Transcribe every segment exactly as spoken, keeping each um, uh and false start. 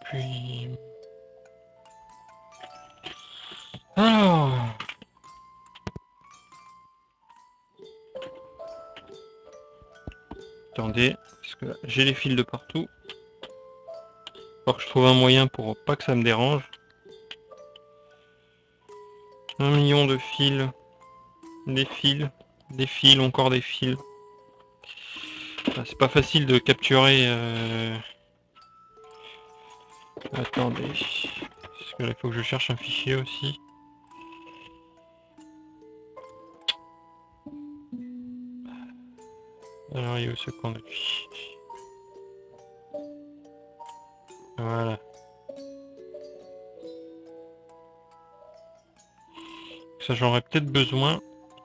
puis... Alors... Attendez, parce que j'ai les fils de partout. Faut que je trouve un moyen pour pas que ça me dérange. Un million de fils. Des fils. Des fils, encore des fils. Ah, c'est pas facile de capturer... Euh... Attendez. Parce que là, il faut que je cherche un fichier aussi. Alors, il y a où ce camp de fichiers? Voilà. Ça, j'en aurais peut-être besoin.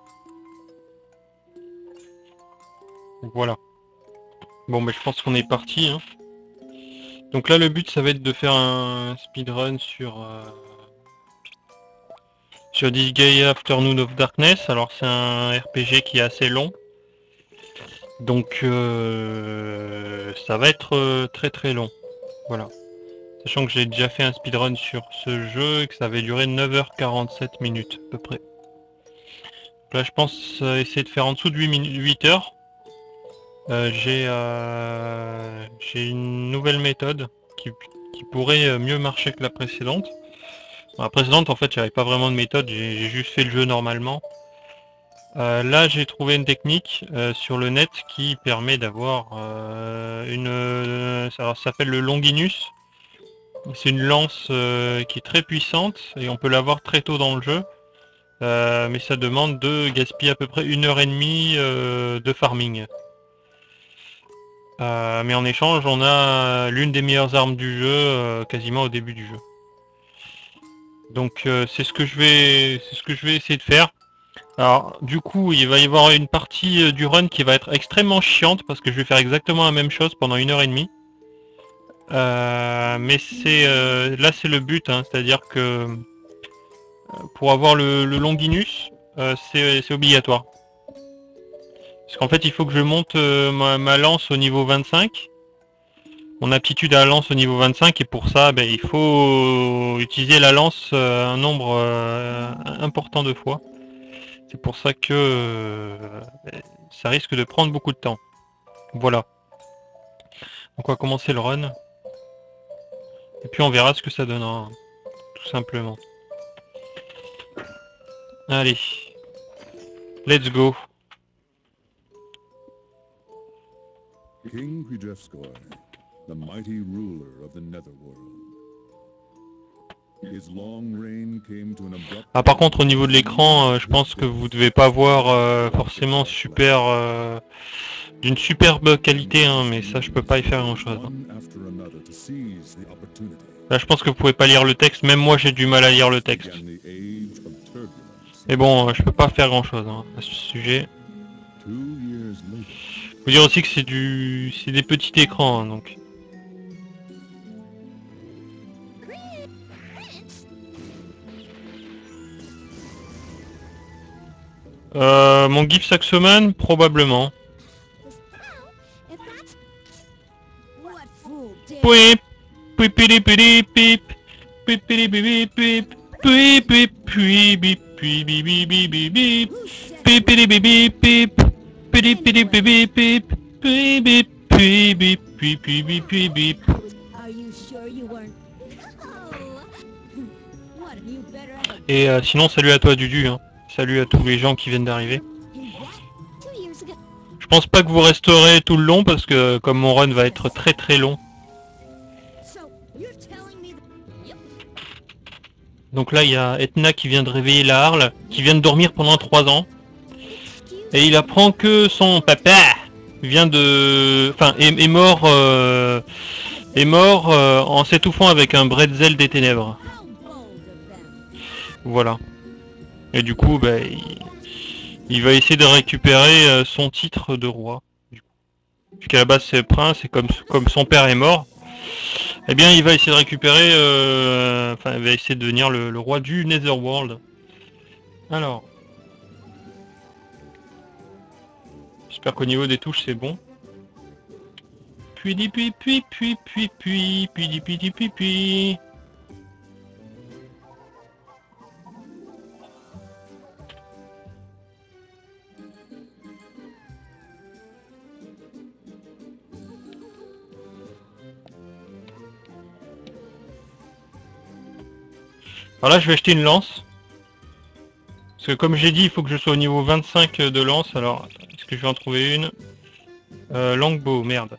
Voilà. Bon, ben, je pense qu'on est parti. Hein. Donc là, le but, ça va être de faire un speedrun sur... Euh... sur This Gay Afternoon of Darkness. Alors, c'est un R P G qui est assez long. Donc, euh... ça va être euh, très très long. Voilà. Sachant que j'ai déjà fait un speedrun sur ce jeu et que ça avait duré neuf heures quarante-sept minutes à peu près. Donc là je pense euh, essayer de faire en dessous de huit heures. Euh, j'ai euh, j'ai une nouvelle méthode qui, qui pourrait mieux marcher que la précédente. Bon, la précédente en fait j'avais pas vraiment de méthode, j'ai juste fait le jeu normalement. Euh, là j'ai trouvé une technique euh, sur le net qui permet d'avoir euh, une... Euh, ça s'appelle le Longinus. C'est une lance euh, qui est très puissante et on peut l'avoir très tôt dans le jeu. Euh, mais ça demande de gaspiller à peu près une heure et demie euh, de farming. Euh, mais en échange, on a l'une des meilleures armes du jeu euh, quasiment au début du jeu. Donc euh, c'est ce que je vais, c'est ce que je vais essayer de faire. Alors du coup, il va y avoir une partie euh, du run qui va être extrêmement chiante parce que je vais faire exactement la même chose pendant une heure et demie. Euh, mais c'est euh, là c'est le but, hein, c'est-à-dire que pour avoir le, le Longinus, euh, c'est obligatoire. Parce qu'en fait il faut que je monte euh, ma, ma lance au niveau vingt-cinq. Mon aptitude à la lance au niveau vingt-cinq et pour ça ben, il faut utiliser la lance euh, un nombre euh, important de fois. C'est pour ça que euh, ça risque de prendre beaucoup de temps. Voilà. Donc on va commencer le run. Et puis on verra ce que ça donnera. Tout simplement. Allez. Let's go. King Pujevskoy, the mighty ruler of the Netherworld. His long reign came to an abrupt... Ah par contre au niveau de l'écran, euh, je pense que vous devez pas voir euh, forcément super euh, d'une superbe qualité, hein, mais ça je peux pas y faire grand chose. Hein. Là je pense que vous pouvez pas lire le texte, même moi j'ai du mal à lire le texte. Mais bon, euh, je peux pas faire grand chose hein, à ce sujet. Faut dire aussi que c'est du, c'est des petits écrans, hein, donc. Euh, mon GIF Saxoman, probablement. Pouip, pouipili pili pip, pouipili pip pip, pouip pip puis bip puis bip bip bip bip bip, pouipili bip bip pip, pili pili bip bip pip, puis bip puis bip puis puis bip puis bip. Et euh, sinon salut à toi Dudu, hein. Salut à tous les gens qui viennent d'arriver. Je pense pas que vous resterez tout le long parce que comme mon run va être très très long. Donc là il y a Etna qui vient de réveiller la Harle, qui vient de dormir pendant trois ans. Et il apprend que son papa vient de... Enfin est, est mort euh, est mort euh, en s'étouffant avec un bretzel des ténèbres. Voilà. Et du coup bah, il... il va essayer de récupérer euh, son titre de roi. Puisqu'à la base c'est prince et comme, comme son père est mort, eh bien il va essayer de récupérer, euh, enfin il va essayer de devenir le, le roi du Netherworld. Alors, j'espère qu'au niveau des touches c'est bon. puis di puis puis puis puis puis puis di puis di puis puis. Alors là je vais acheter une lance. Parce que comme j'ai dit, il faut que je sois au niveau vingt-cinq de lance. Alors, est-ce que je vais en trouver une? euh, Longbow, merde.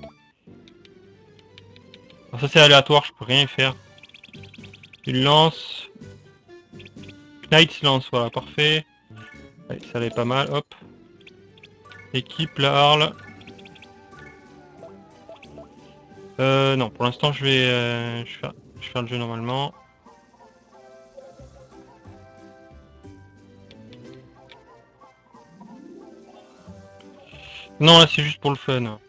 Alors ça c'est aléatoire, je peux rien y faire. Une lance. Knight's lance, voilà, parfait. Allez, ça allait pas mal, hop. Équipe, la harle. Euh, non, pour l'instant je vais, euh, je, vais faire, je vais faire le jeu normalement. Non, là c'est juste pour le fun.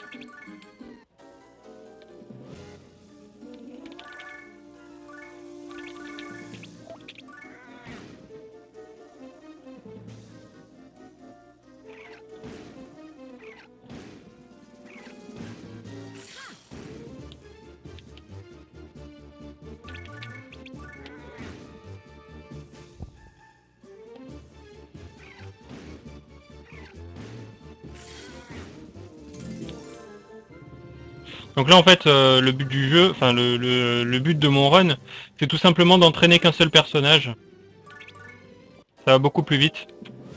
Donc là en fait euh, le but du jeu, enfin le, le, le but de mon run, c'est tout simplement d'entraîner qu'un seul personnage. Ça va beaucoup plus vite.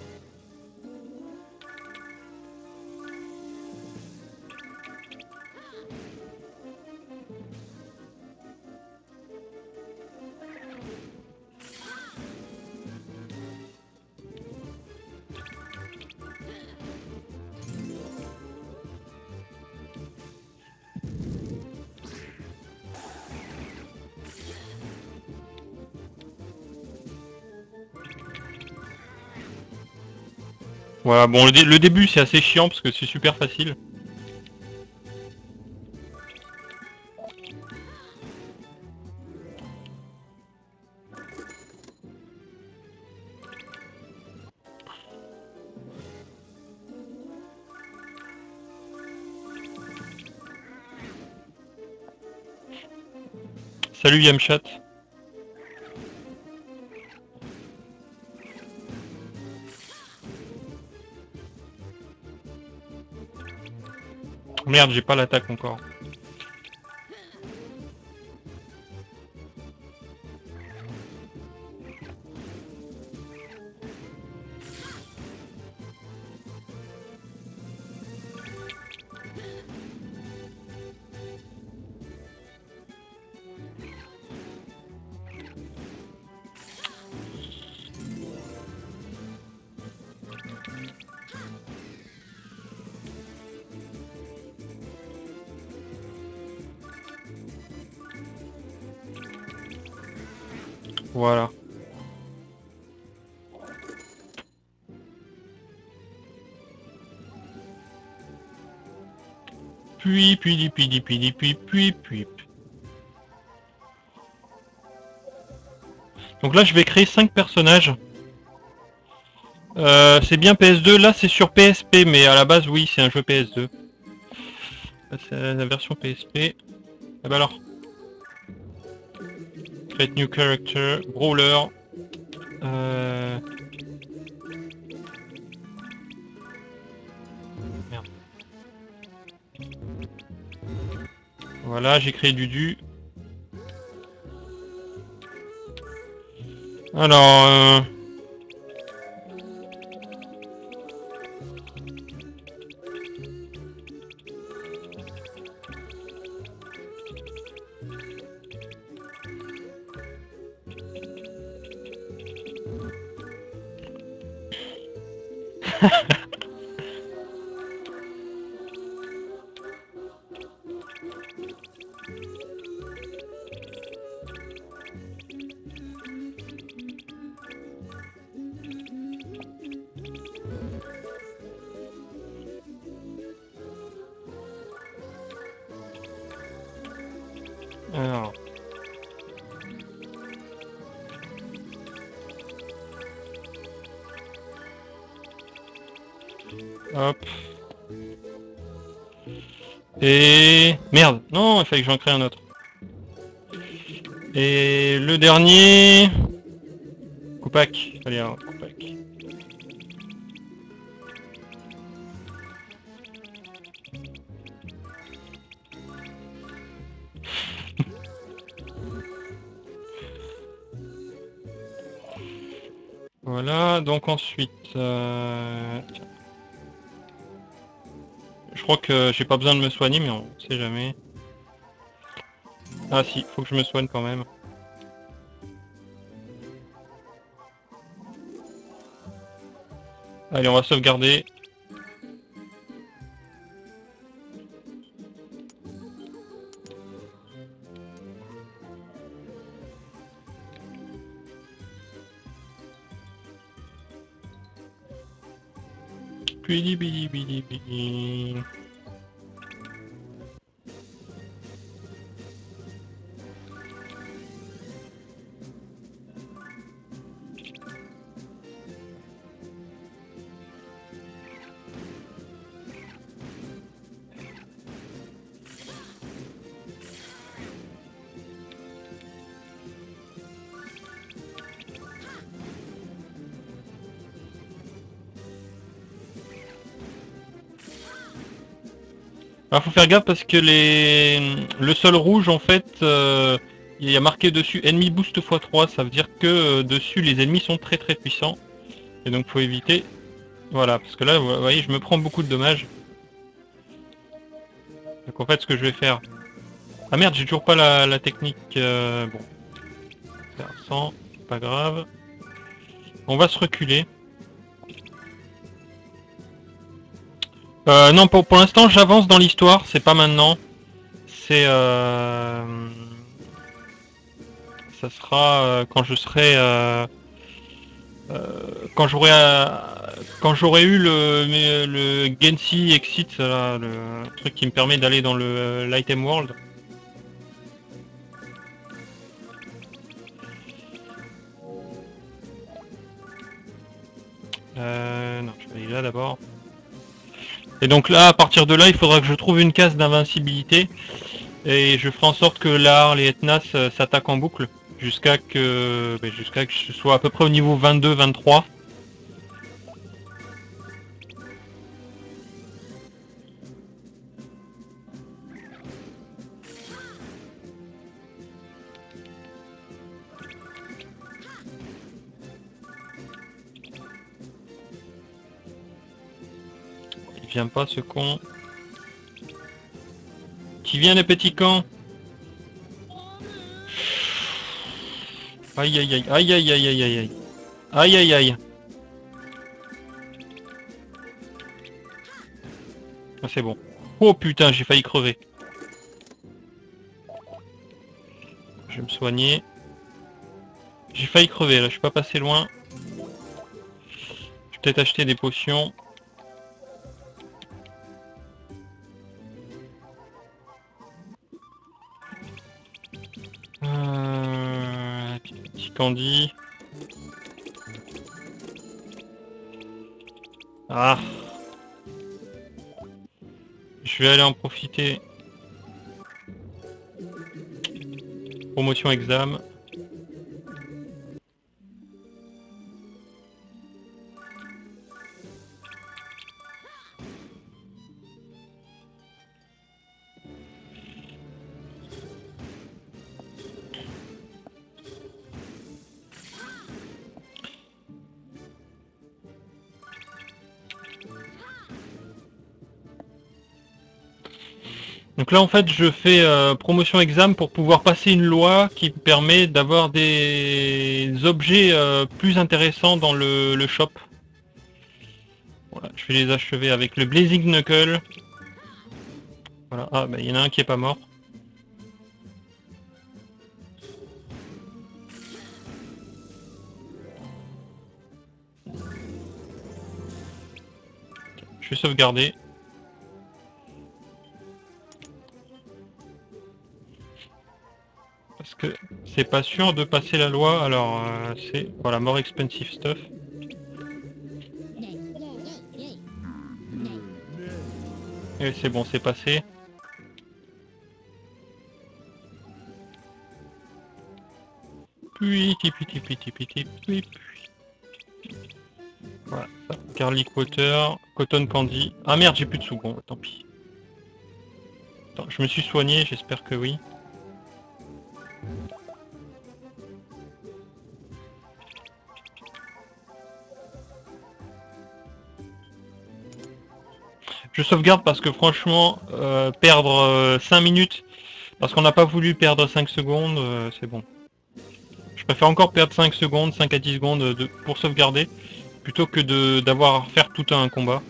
Voilà, bon le, dé le début c'est assez chiant parce que c'est super facile. Salut Yamchat. Merde, j'ai pas l'attaque encore. Voilà. Puis, puis, puis, puis, puis, puis, puis, puis. Donc là, je vais créer cinq personnages. Euh, c'est bien P S deux. Là, c'est sur P S P, mais à la base, oui, c'est un jeu P S deux. C'est la version P S P. Ah bah alors. Create new character, brawler. Euh... Merde. Voilà, j'ai créé Dudu. Alors... Euh... Alors... Hop. Et... Merde, non, il fallait que j'en crée un autre. Et le dernier... Coupac. Allez, un Coupac. Voilà, donc ensuite... Euh... Je crois que j'ai pas besoin de me soigner, mais on sait jamais. Ah si, faut que je me soigne quand même. Allez, on va sauvegarder. Bili bili bili bili. Alors faut faire gaffe parce que les le sol rouge en fait euh, il y a marqué dessus ennemi boost fois trois, ça veut dire que euh, dessus les ennemis sont très très puissants. Et donc faut éviter. Voilà, parce que là vous voyez je me prends beaucoup de dommages. Donc en fait ce que je vais faire. Ah merde, j'ai toujours pas la, la technique euh, bon. Faire sans, c'est pas grave. On va se reculer. Euh, non pour, pour l'instant j'avance dans l'histoire, c'est pas maintenant. C'est euh... ça sera euh, quand je serai euh, euh, quand j'aurai euh, quand j'aurai eu le le Gensi Exit là, le truc qui me permet d'aller dans le l'item world. Euh, non, je vais aller là d'abord. Et donc là, à partir de là, il faudra que je trouve une case d'invincibilité et je ferai en sorte que l'Ar, les Etnas euh, s'attaquent en boucle jusqu'à que ben, jusqu'à que je sois à peu près au niveau vingt-deux vingt-trois. Il vient pas ce con. Qui vient les petits camps? Aïe aïe aïe aïe aïe aïe aïe aïe aïe aïe aïe. Ah, c'est bon. Oh putain, j'ai failli crever. Je vais me soigner. J'ai failli crever là, je suis pas passé loin. Je vais peut-être acheter des potions. Euh... Petit candy. Ah. Je vais aller en profiter. Promotion exam. Donc là en fait je fais euh, promotion exam pour pouvoir passer une loi qui permet d'avoir des objets euh, plus intéressants dans le, le shop. Voilà, je vais les achever avec le Blazing Knuckle. Voilà, ah bah il y en a un qui est pas mort. Je vais sauvegarder. Parce que c'est pas sûr de passer la loi, alors euh, c'est voilà, more expensive stuff. Et c'est bon, c'est passé. puis, tipi, tipi, tipi, tipi, puis. Voilà, ça. Garlic water, cotton candy. Ah merde, j'ai plus de sous, bon, tant pis. Attends, je me suis soigné, j'espère que oui. Je sauvegarde parce que franchement, euh, perdre euh, cinq minutes, parce qu'on n'a pas voulu perdre cinq secondes, euh, c'est bon. Je préfère encore perdre cinq secondes, cinq à dix secondes de, pour sauvegarder, plutôt que de d'avoir à faire tout un combat.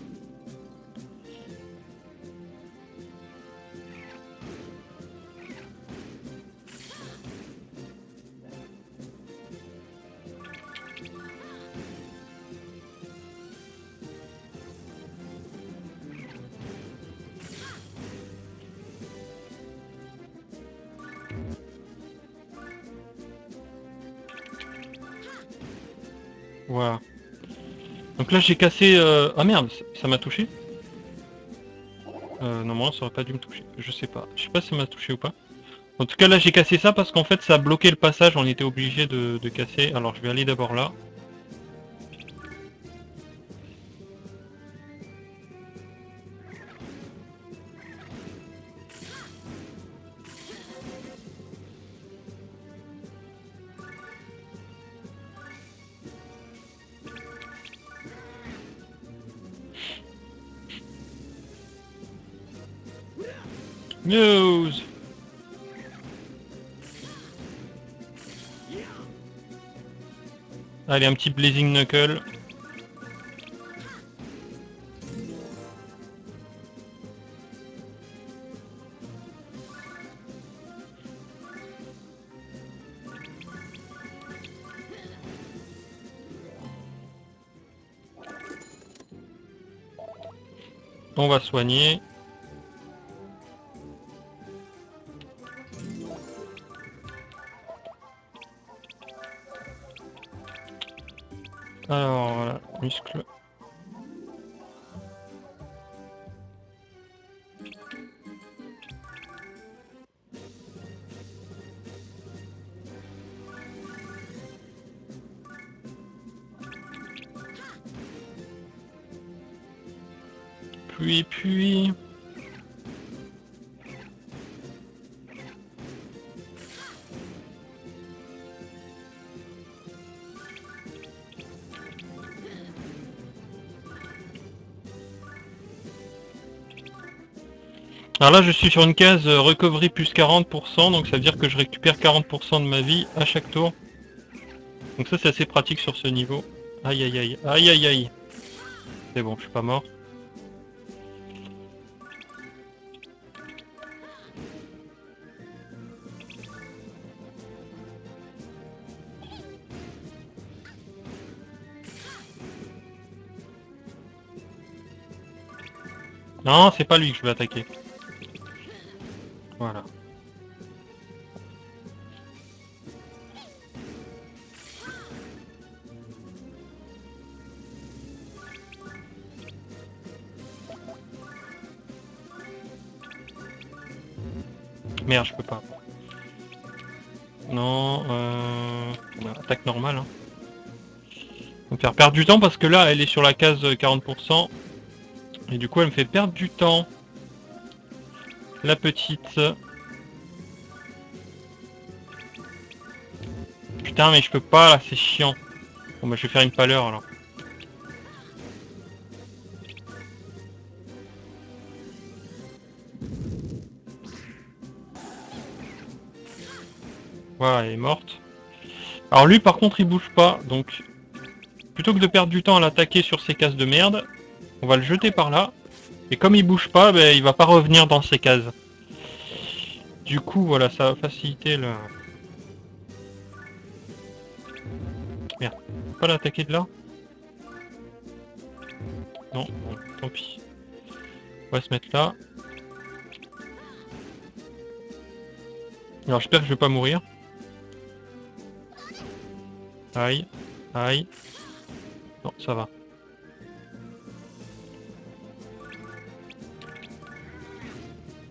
Voilà. Donc là j'ai cassé... Euh... Ah merde, ça m'a touché euh, Normalement ça aurait pas dû me toucher, je sais pas. Je sais pas si ça m'a touché ou pas. En tout cas là j'ai cassé ça parce qu'en fait ça a bloqué le passage, on était obligé de, de casser. Alors je vais aller d'abord là. News. Allez, un petit Blazing Knuckle. On va soigner. Alors voilà, muscle. Puis, puis... Alors là je suis sur une case euh, recovery plus quarante pour cent, donc ça veut dire que je récupère quarante pour cent de ma vie à chaque tour. Donc ça c'est assez pratique sur ce niveau. Aïe aïe aïe, aïe aïe aïe. C'est bon, je suis pas mort. Non, c'est pas lui que je vais attaquer. Voilà. Merde, je peux pas. Non, euh... bah, attaque normale. Hein. On va me faire perdre du temps parce que là, elle est sur la case quarante pour cent. Et du coup, elle me fait perdre du temps. La petite. Putain, mais je peux pas là, c'est chiant. Bon bah je vais faire une pâleur alors. Voilà, elle est morte. Alors lui par contre il bouge pas, donc plutôt que de perdre du temps à l'attaquer sur ces cases de merde, on va le jeter par là. Et comme il bouge pas, ben, il va pas revenir dans ces cases. Du coup voilà, ça va faciliter le... Merde, on peut pas l'attaquer de là? Non, bon, tant pis. On va se mettre là. Alors j'espère que je vais pas mourir. Aïe, aïe. Non, ça va.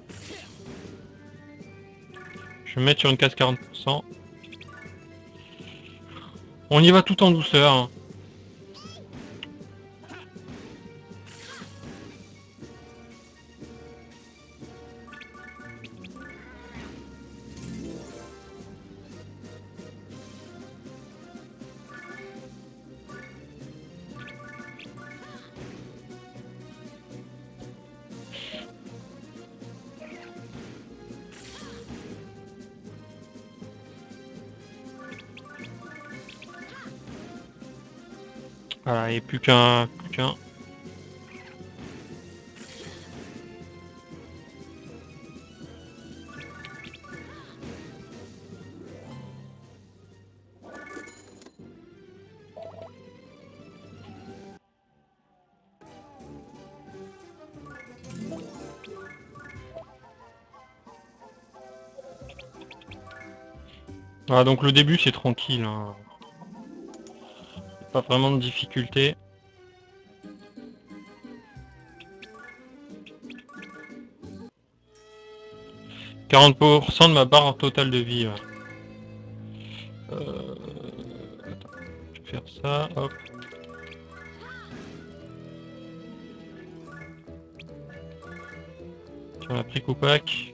Je vais me mettre sur une case quarante pour cent. On y va tout en douceur. Hein. Voilà, et plus qu'un... plus qu'un... Voilà, donc le début c'est tranquille. Hein. Pas vraiment de difficulté. quarante pour cent de ma barre totale de vie. Ouais. Euh... Attends, je vais faire ça, hop. On a pris Koopak.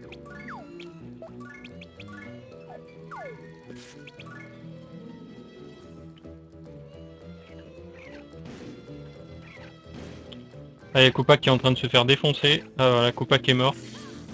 Allez, Koopak qui est en train de se faire défoncer. Ah voilà, Koopak est mort.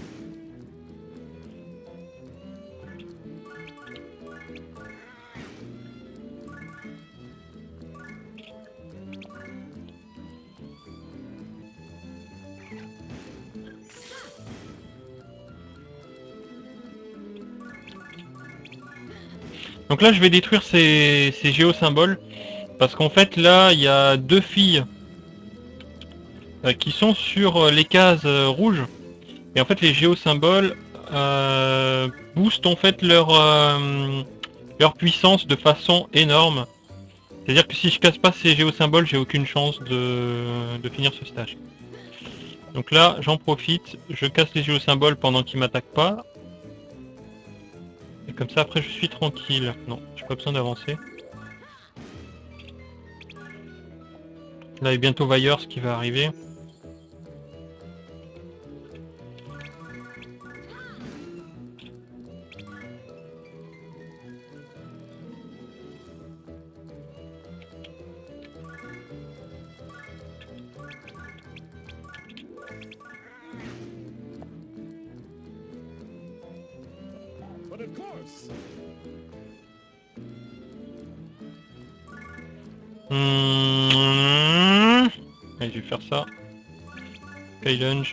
Donc là je vais détruire ces, ces géosymboles. Parce qu'en fait là il y a deux filles euh, qui sont sur les cases euh, rouges. Et en fait les géosymboles euh, boostent en fait leur, euh, leur puissance de façon énorme. C'est-à-dire que si je casse pas ces géosymboles, j'ai aucune chance de, de finir ce stage. Donc là j'en profite, je casse les géosymboles pendant qu'ils m'attaquent pas. Et comme ça après je suis tranquille. Non, j'ai pas besoin d'avancer. Là il y a bientôt Vailleurs qui va arriver. Mmh. Allez, je vais faire ça. Skylunge.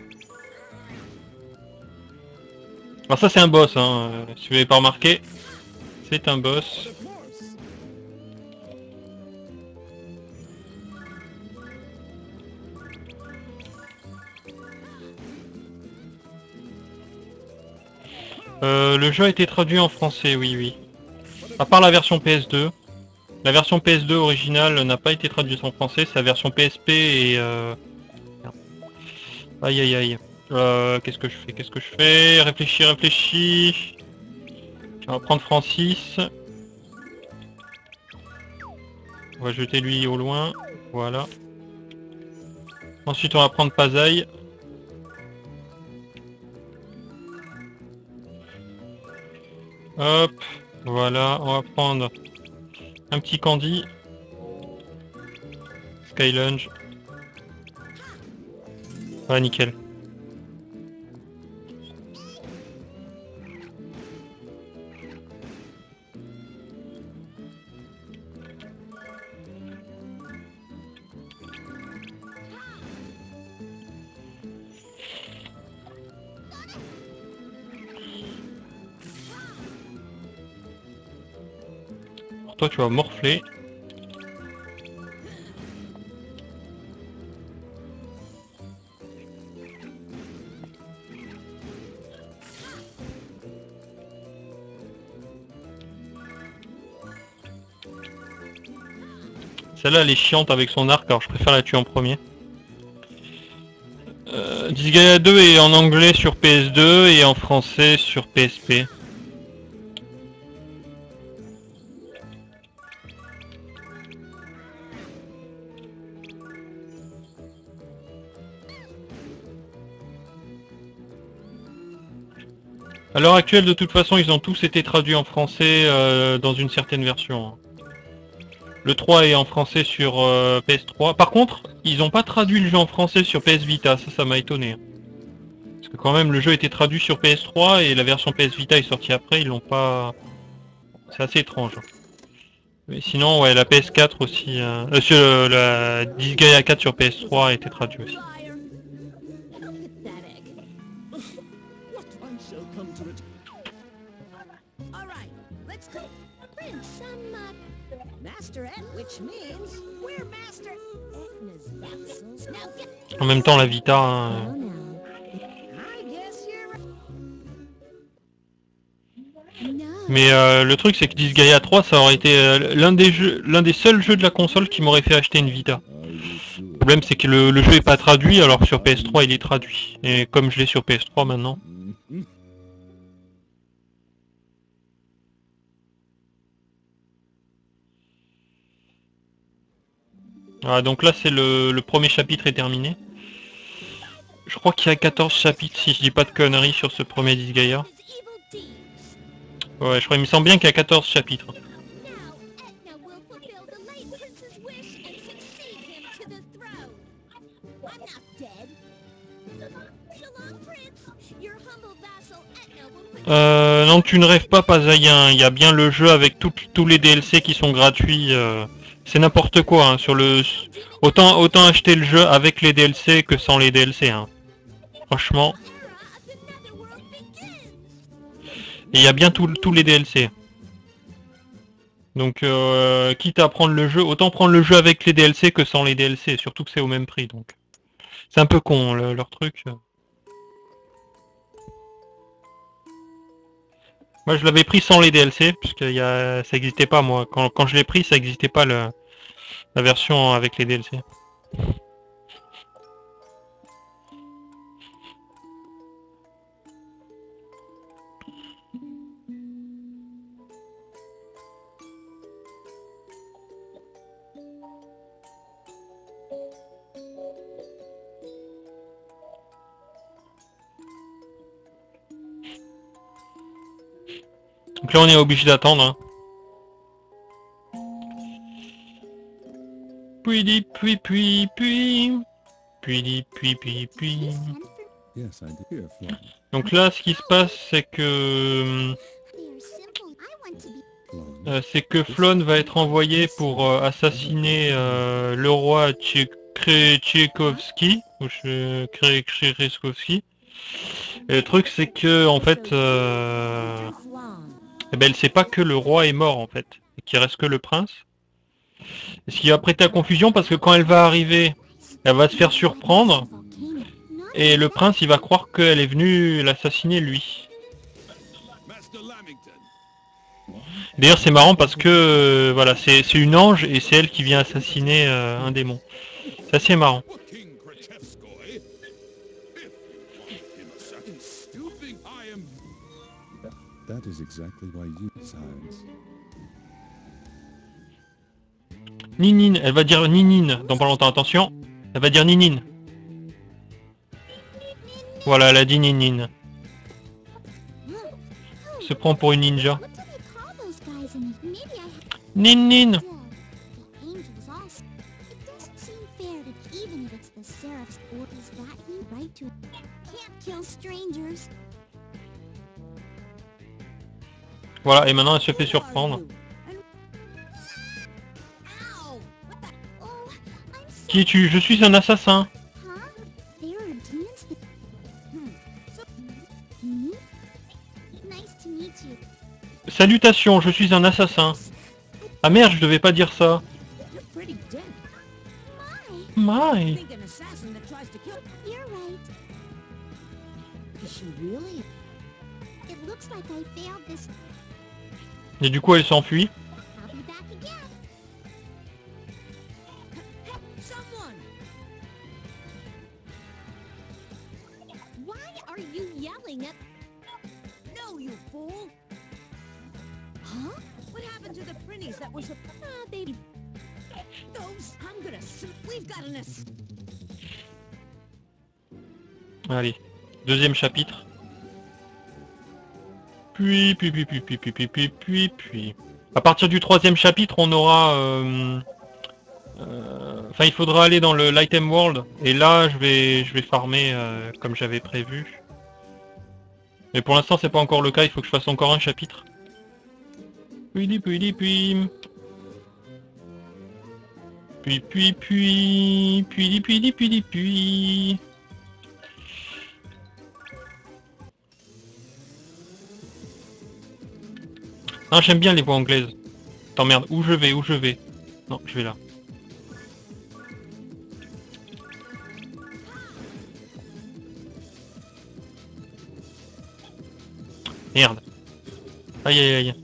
Alors ça c'est un boss, hein. Si vous l'avez pas remarqué, c'est un boss. Euh, le jeu a été traduit en français, oui, oui. À part la version P S deux. La version P S deux originale n'a pas été traduite en français, c'est la version P S P et... Euh... Aïe aïe aïe. Euh, qu'est-ce que je fais Qu'est-ce que je fais Réfléchis, réfléchis. On va prendre Francis. On va jeter lui au loin. Voilà. Ensuite on va prendre Pazaï. Hop. Voilà. On va prendre un petit Candy. Skylunge. Ah nickel. Toi tu vas morfler. Celle-là elle est chiante avec son arc, alors je préfère la tuer en premier. Euh, Disgaea deux est en anglais sur P S deux et en français sur P S P. À l'heure actuelle, de toute façon, ils ont tous été traduits en français euh, dans une certaine version. Le trois est en français sur euh, P S trois. Par contre, ils n'ont pas traduit le jeu en français sur P S Vita, ça, ça m'a étonné. Parce que quand même, le jeu était traduit sur P S trois et la version P S Vita est sortie après, ils l'ont pas... C'est assez étrange. Mais sinon, ouais, la P S quatre aussi... Euh, euh, sur euh, la Disgaea quatre sur P S trois a été traduite aussi. En même temps, la Vita... Hein, mais euh, le truc c'est que Disgaea trois ça aurait été euh, l'un des jeux, l'un des seuls jeux de la console qui m'aurait fait acheter une Vita. Le problème c'est que le, le jeu est pas traduit alors que sur P S trois il est traduit. Et comme je l'ai sur P S trois maintenant. Ah, donc là c'est le, le premier chapitre est terminé. Je crois qu'il y a quatorze chapitres si je dis pas de conneries sur ce premier Disgaea. Ouais, je crois, il me semble bien qu'il y a quatorze chapitres. Euh, non, tu ne rêves pas, Pazaïen. Il y a bien le jeu avec tout, tous les D L C qui sont gratuits. Euh, c'est n'importe quoi. Hein, sur le, autant, autant acheter le jeu avec les D L C que sans les D L C. Hein. Franchement. Et il y a bien tous les D L C. Donc, euh, quitte à prendre le jeu, autant prendre le jeu avec les D L C que sans les D L C. Surtout que c'est au même prix. Donc, c'est un peu con le, leur truc. Moi je l'avais pris sans les D L C, puisque y a... ça n'existait pas moi. Quand, quand je l'ai pris, ça n'existait pas le... la version avec les D L C. Donc là on est obligé d'attendre. Hein. Puis dit, puis, puis, puis. Puis dit, puis, puis, puis. Donc là ce qui se passe c'est que... Euh, c'est que Flonne va être envoyé pour euh, assassiner euh, le roi Tchaikovsky. Ou Tchaikovsky. Et le truc c'est que en fait... Euh... Eh ben, elle sait pas que le roi est mort en fait. Et qu'il reste que le prince. Ce qui va prêter à confusion parce que quand elle va arriver, elle va se faire surprendre. Et le prince il va croire qu'elle est venue l'assassiner lui. D'ailleurs c'est marrant parce que euh, voilà, c'est une ange et c'est elle qui vient assassiner euh, un démon. C'est assez marrant. Ninine, elle va dire Ninine dans pas longtemps, attention. Elle va dire Ninine. Voilà, elle a dit Ninine. Elle se prend pour une ninja. Ninine. Voilà, et maintenant elle se fait surprendre. Qui es-tu? Je suis un assassin. Salutations, je suis un assassin. Ah merde, je devais pas dire ça. My. Et du coup elle s'enfuit. Allez, deuxième chapitre. Puis, puis, puis, puis, puis, puis, puis, puis, puis, puis. À partir du troisième chapitre, on aura... euh, euh, Enfin, il faudra aller dans le l'Item World. Et là, je vais, je vais farmer euh, comme j'avais prévu. Mais pour l'instant, c'est pas encore le cas. Il faut que je fasse encore un chapitre. Puis, puis, puis... Puis, puis, puis... Puis, puis, puis, puis, puis... Ah, j'aime bien les voix anglaises. Attends, merde. Où je vais? Où je vais? Non, je vais là. Merde. Aïe, aïe, aïe.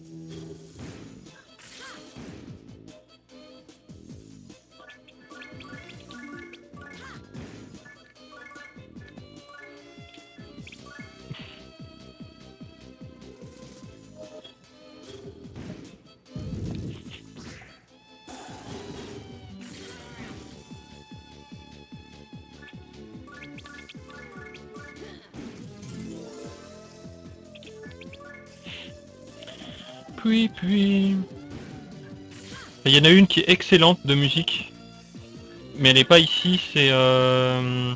Puis, puis... Il y en a une qui est excellente de musique. Mais elle n'est pas ici, c'est... Euh...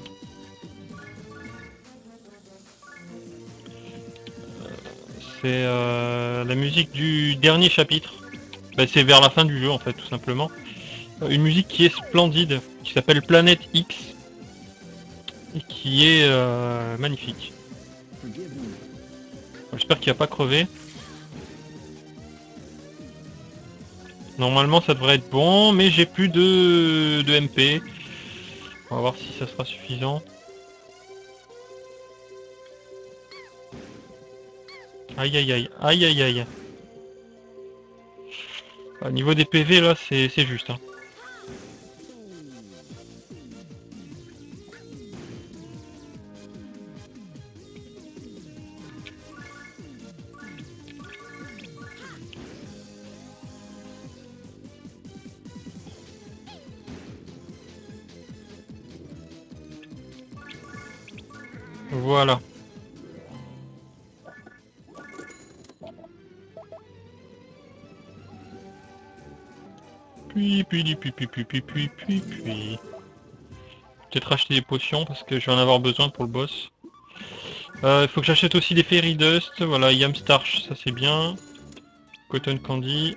C'est euh, la musique du dernier chapitre. Bah, c'est vers la fin du jeu en fait, tout simplement. Une musique qui est splendide, qui s'appelle Planète X. Et qui est euh, magnifique. J'espère qu'il va pas crever. Normalement ça devrait être bon, mais j'ai plus de, de M P. On va voir si ça sera suffisant. Aïe aïe aïe, aïe aïe aïe. Au niveau des P V là, c'est juste. Hein. Voilà. Puis, puis, puis, puis, puis, puis, puis, puis, puis. Peut-être acheter des potions parce que je vais en avoir besoin pour le boss. Il euh, faut que j'achète aussi des Fairy Dust. Voilà, Yam Starch, ça c'est bien. Cotton Candy.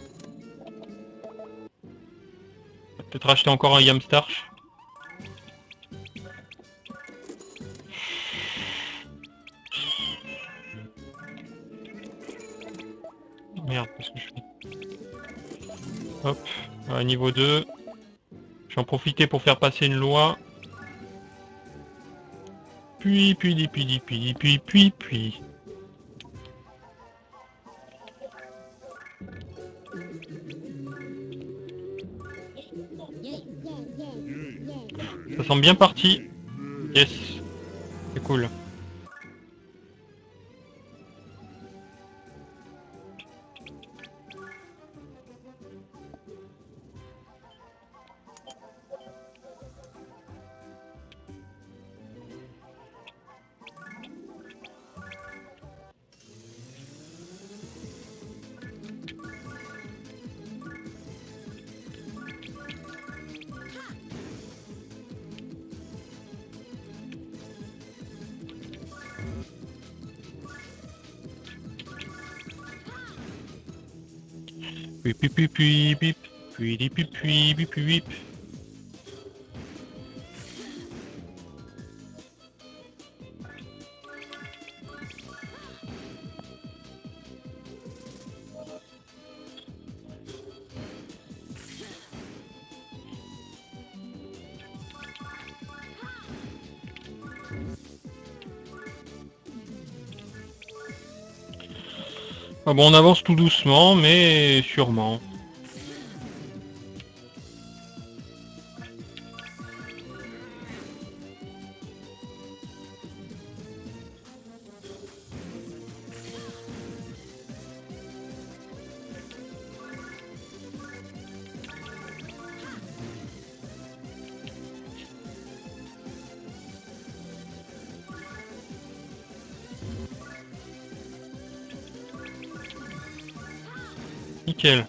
Peut-être acheter encore un Yam Starch. Merde, qu'est-ce que je fais? Hop, à niveau deux. Je vais en profiter pour faire passer une loi. Puis, puis, puis, puis, puis, puis, puis. Ça semble bien parti. Yes. C'est cool. Puis, puis, puis, puis, puis, puis, puis, puis, puis, puis, puis. Ah bon, on avance tout doucement, mais sûrement. Nickel.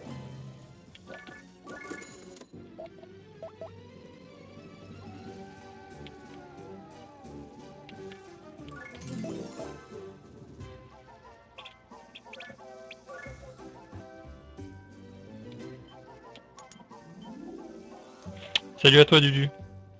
Salut à toi Dudu.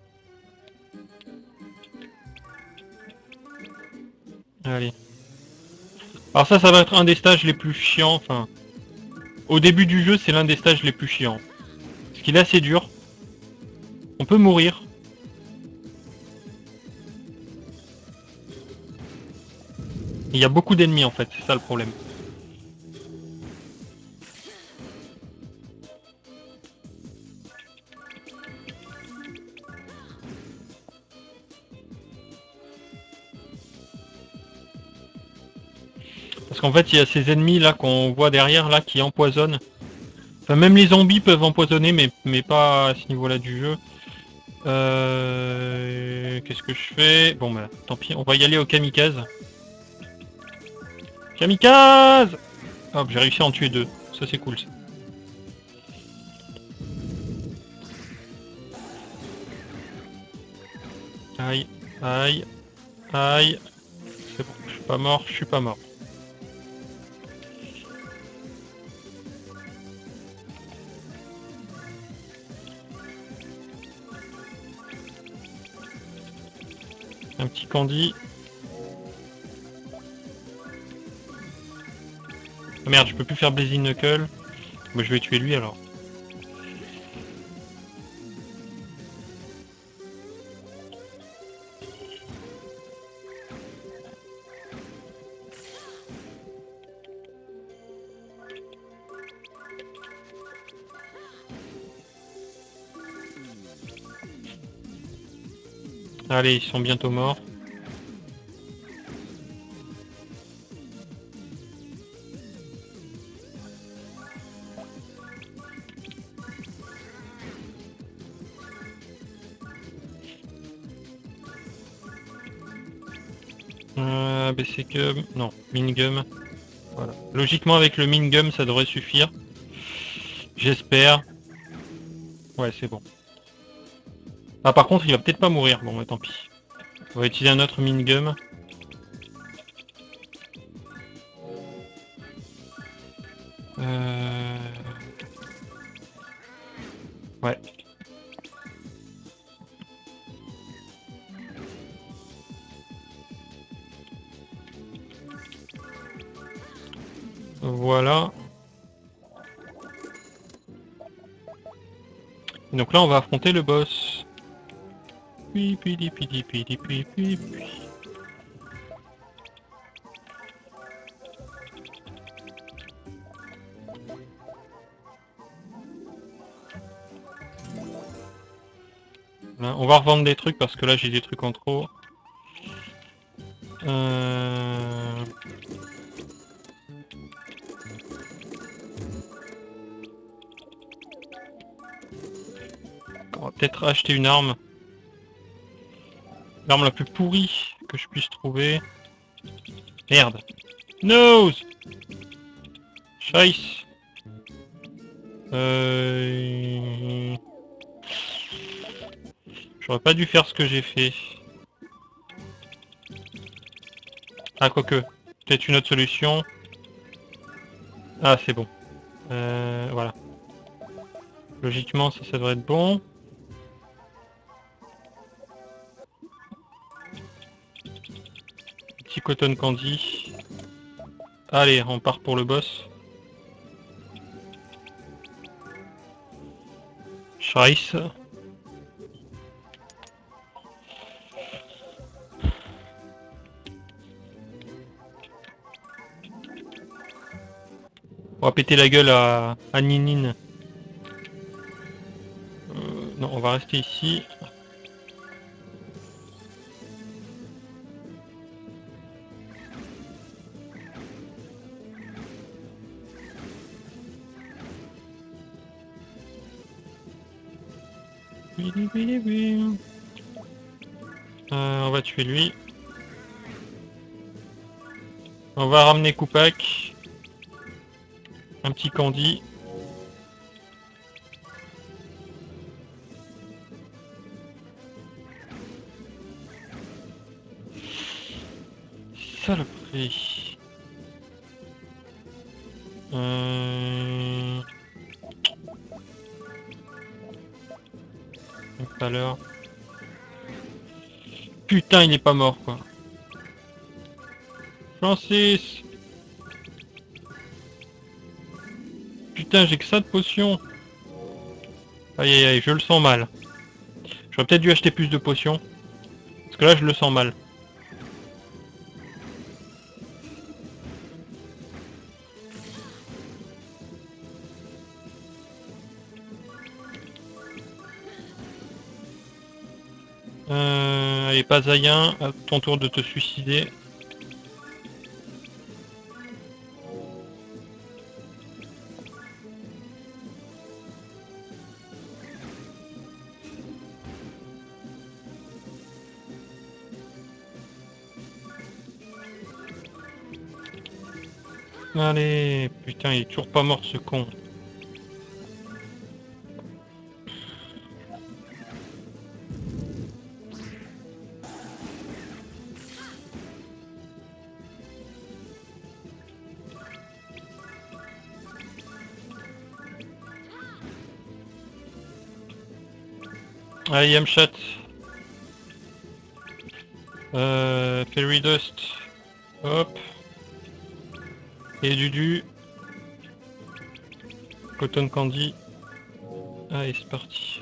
Allez. Alors ça, ça va être un des stages les plus chiants, enfin... Au début du jeu, c'est l'un des stages les plus chiants. Parce qu'il est assez dur. On peut mourir. Il y a beaucoup d'ennemis en fait, c'est ça le problème. Parce qu'en fait, il y a ces ennemis là qu'on voit derrière là qui empoisonnent. Enfin, même les zombies peuvent empoisonner, mais, mais pas à ce niveau-là du jeu. Euh... Qu'est-ce que je fais? Bon bah, tant pis, on va y aller au kamikaze. Kamikaze! Hop, j'ai réussi à en tuer deux. Ça c'est cool ça. Aïe, aïe, aïe. C'est bon, je suis pas mort, je suis pas mort. Un petit candy. Oh merde, je peux plus faire Blazing Knuckle. Bah, je vais tuer lui alors. Allez, ils sont bientôt morts. Euh, B C Gum, non, Mingum. Voilà. Logiquement avec le Mingum ça devrait suffire. J'espère. Ouais, c'est bon. Ah par contre il va peut-être pas mourir, bon bah tant pis. On va utiliser un autre Mingum. Euh... Ouais. Voilà. Donc là on va affronter le boss. Puis puis puis puis puis puis puis puis. Là, on va revendre des trucs parce que là j'ai des trucs en trop. Euh... On va peut-être acheter une arme. L'arme la plus pourrie que je puisse trouver. Merde. Nose. Scheiße. Euh... J'aurais pas dû faire ce que j'ai fait. Ah, quoique. Peut-être une autre solution. Ah, c'est bon. Euh, voilà. Logiquement, ça, ça devrait être bon. Petit cotton candy. Allez, on part pour le boss. Scheiße. On va péter la gueule à, à Ninine. Euh, non, on va rester ici. Euh, on va tuer lui. On va ramener Koopak. Un petit Candy. Saloperie. Euh... Pas l'heure. Putain, il est pas mort quoi. Francis. Putain, j'ai que ça de potions. Aïe aïe aïe, je le sens mal. J'aurais peut-être dû acheter plus de potions. Parce que là, je le sens mal. Euh, allez, pas Zayin, à ton tour de te suicider. Allez, putain, il est toujours pas mort ce con. Allez, Yamchat. Euh, Fairy Dust. Hop. Et Dudu. Cotton Candy. Allez, c'est parti.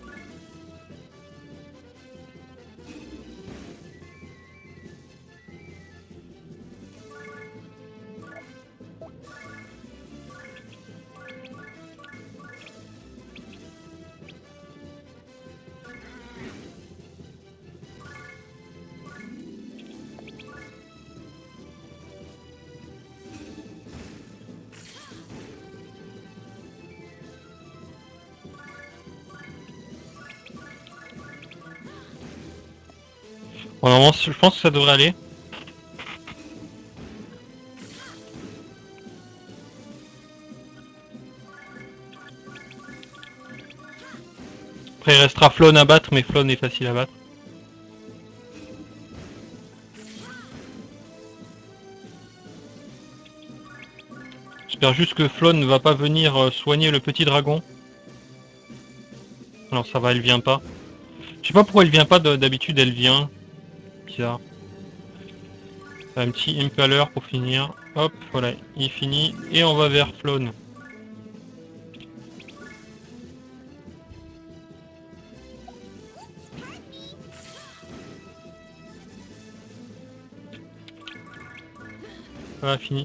Bon, normalement, je pense que ça devrait aller. Après, il restera Flonne à battre, mais Flonne est facile à battre. J'espère juste que Flonne ne va pas venir soigner le petit dragon. Alors ça va, elle vient pas. Je sais pas pourquoi elle vient pas, d'habitude elle vient. Bizarre. Un petit Impaler pour finir. Hop, voilà, il finit. Et on va vers Flonne. Voilà, fini.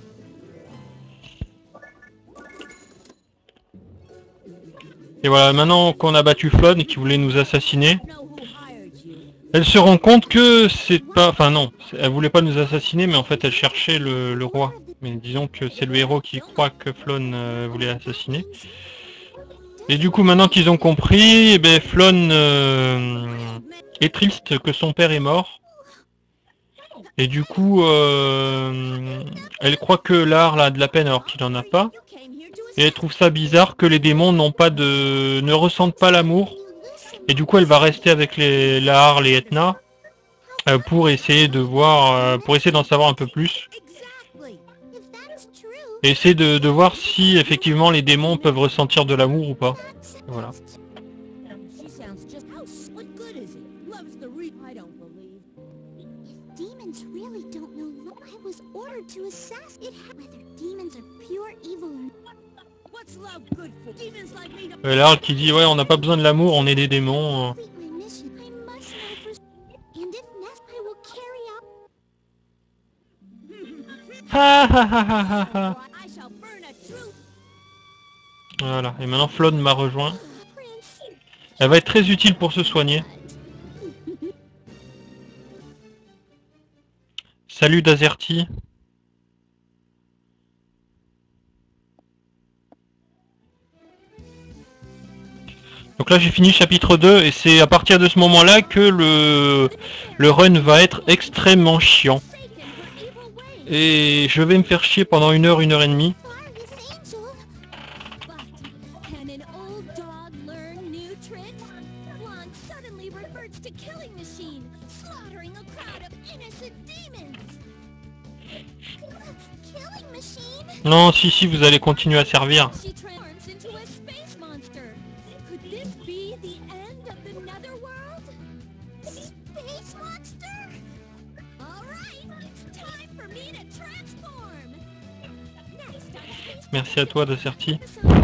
Et voilà, maintenant qu'on a battu Flonne et qu'il voulait nous assassiner, elle se rend compte que c'est pas... Enfin non, elle voulait pas nous assassiner, mais en fait elle cherchait le, le roi. Mais disons que c'est le héros qui croit que Flonne euh, voulait assassiner. Et du coup, maintenant qu'ils ont compris, eh ben, Flonne euh, est triste que son père est mort. Et du coup, euh, elle croit que l'art a de la peine alors qu'il n'en a pas. Et elle trouve ça bizarre que les démons n'ont pas de, ne ressentent pas l'amour. Et du coup, elle va rester avec les Lahar, les Etna, euh, pour essayer de voir, euh, pour essayer d'en savoir un peu plus. Et essayer de, de voir si effectivement les démons peuvent ressentir de l'amour ou pas. Voilà. Euh, Lahar qui dit ouais, on n'a pas besoin de l'amour, on est des démons. Ha ha ha ha ha. Voilà, et maintenant Flonne m'a rejoint. Elle va être très utile pour se soigner. Salut Dazerty. Donc là j'ai fini chapitre deux et c'est à partir de ce moment-là que le, le run va être extrêmement chiant. Et je vais me faire chier pendant une heure, une heure et demie. Non, si, si, vous allez continuer à servir. Merci à toi, Deserti.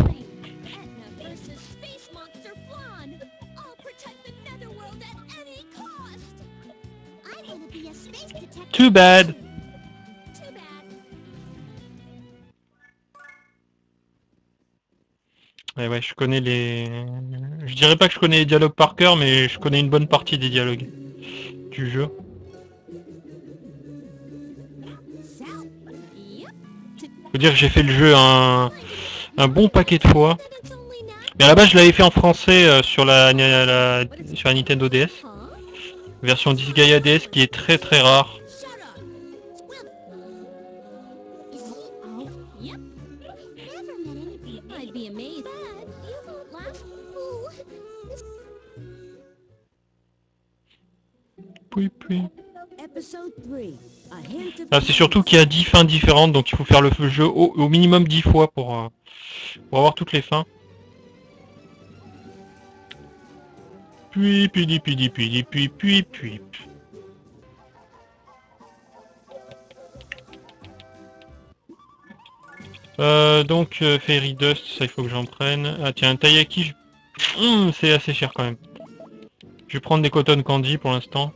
Too bad. Ouais, ouais, je connais les... Je dirais pas que je connais les dialogues par cœur, mais je connais une bonne partie des dialogues du jeu. Faut dire que j'ai fait le jeu un, un bon paquet de fois. Mais à la base, je l'avais fait en français euh, sur, la, la, sur la Nintendo D S. Version Disgaea D S qui est très très rare. Oui, oui. Ah, c'est surtout qu'il y a dix fins différentes, donc il faut faire le jeu au, au minimum dix fois pour, euh, pour avoir toutes les fins. Puis, puis, puis, puis, puis, puis, puis, puis. Euh, donc, euh, Fairy Dust, ça il faut que j'en prenne. Ah tiens, un Taiyaki, je... Mmh, c'est assez cher quand même. Je vais prendre des Cotton Candy pour l'instant.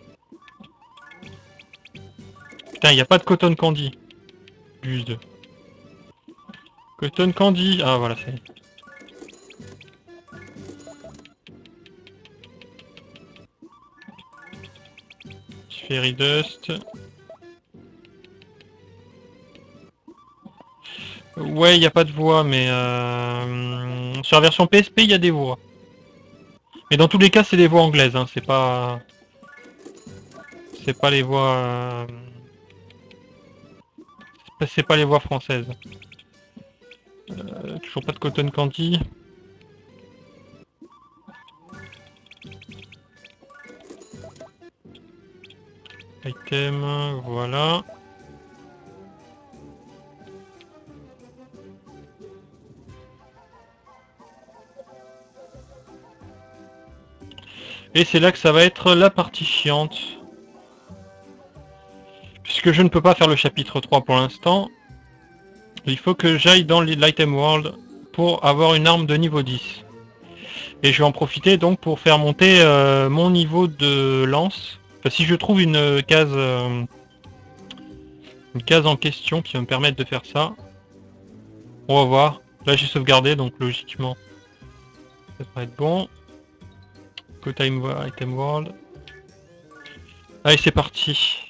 Putain, il n'y a pas de Cotton Candy. Juste deux. Cotton Candy. Ah voilà, c'est... Fairy Dust. Ouais, il n'y a pas de voix, mais euh... sur la version P S P, il y a des voix. Mais dans tous les cas, c'est des voix anglaises, hein. C'est pas... C'est pas les voix... Euh... C'est pas les voix françaises. Euh, toujours pas de Cotton Candy. Item, voilà. Et c'est là que ça va être la partie chiante. Puisque je ne peux pas faire le chapitre trois pour l'instant. Il faut que j'aille dans l'item world pour avoir une arme de niveau dix. Et je vais en profiter donc pour faire monter euh, mon niveau de lance. Enfin, si je trouve une case... Euh, une case en question qui va me permettre de faire ça. On va voir. Là j'ai sauvegardé, donc logiquement ça devrait être bon. Go time item world. Allez, c'est parti.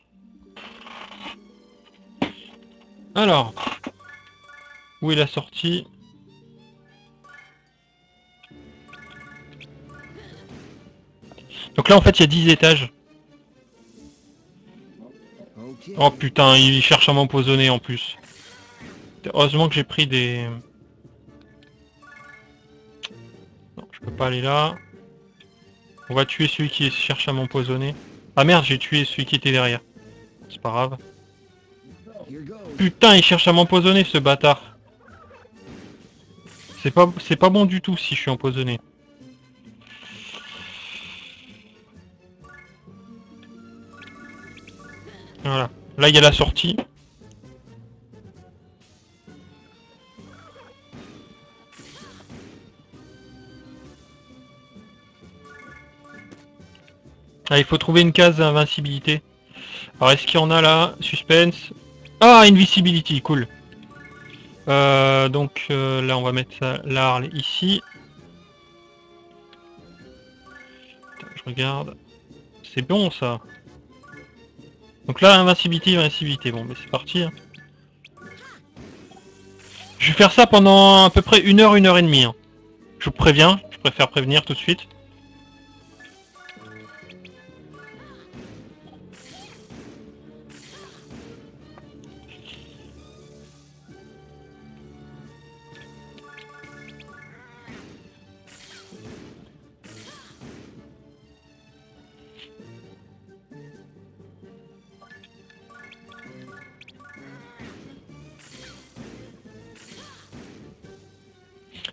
Alors, où est la sortie? Donc là en fait il y a dix étages. Oh putain, il cherche à m'empoisonner en plus. Heureusement que j'ai pris des... Non, je peux pas aller là. On va tuer celui qui cherche à m'empoisonner. Ah merde, j'ai tué celui qui était derrière. C'est pas grave. Putain, il cherche à m'empoisonner ce bâtard. C'est pas, c'est pas bon du tout si je suis empoisonné. Voilà. Là, il y a la sortie. Ah, il faut trouver une case d'invincibilité. Alors, est-ce qu'il y en a là? Suspense. Ah, Invisibility, cool. Euh, donc euh, là, on va mettre ça, l'Arl ici. Attends, je regarde. C'est bon, ça. Donc là, invincibilité, invincibilité. Bon, mais c'est parti. Hein. Je vais faire ça pendant à peu près une heure, une heure et demie. Hein. Je vous préviens, je préfère prévenir tout de suite.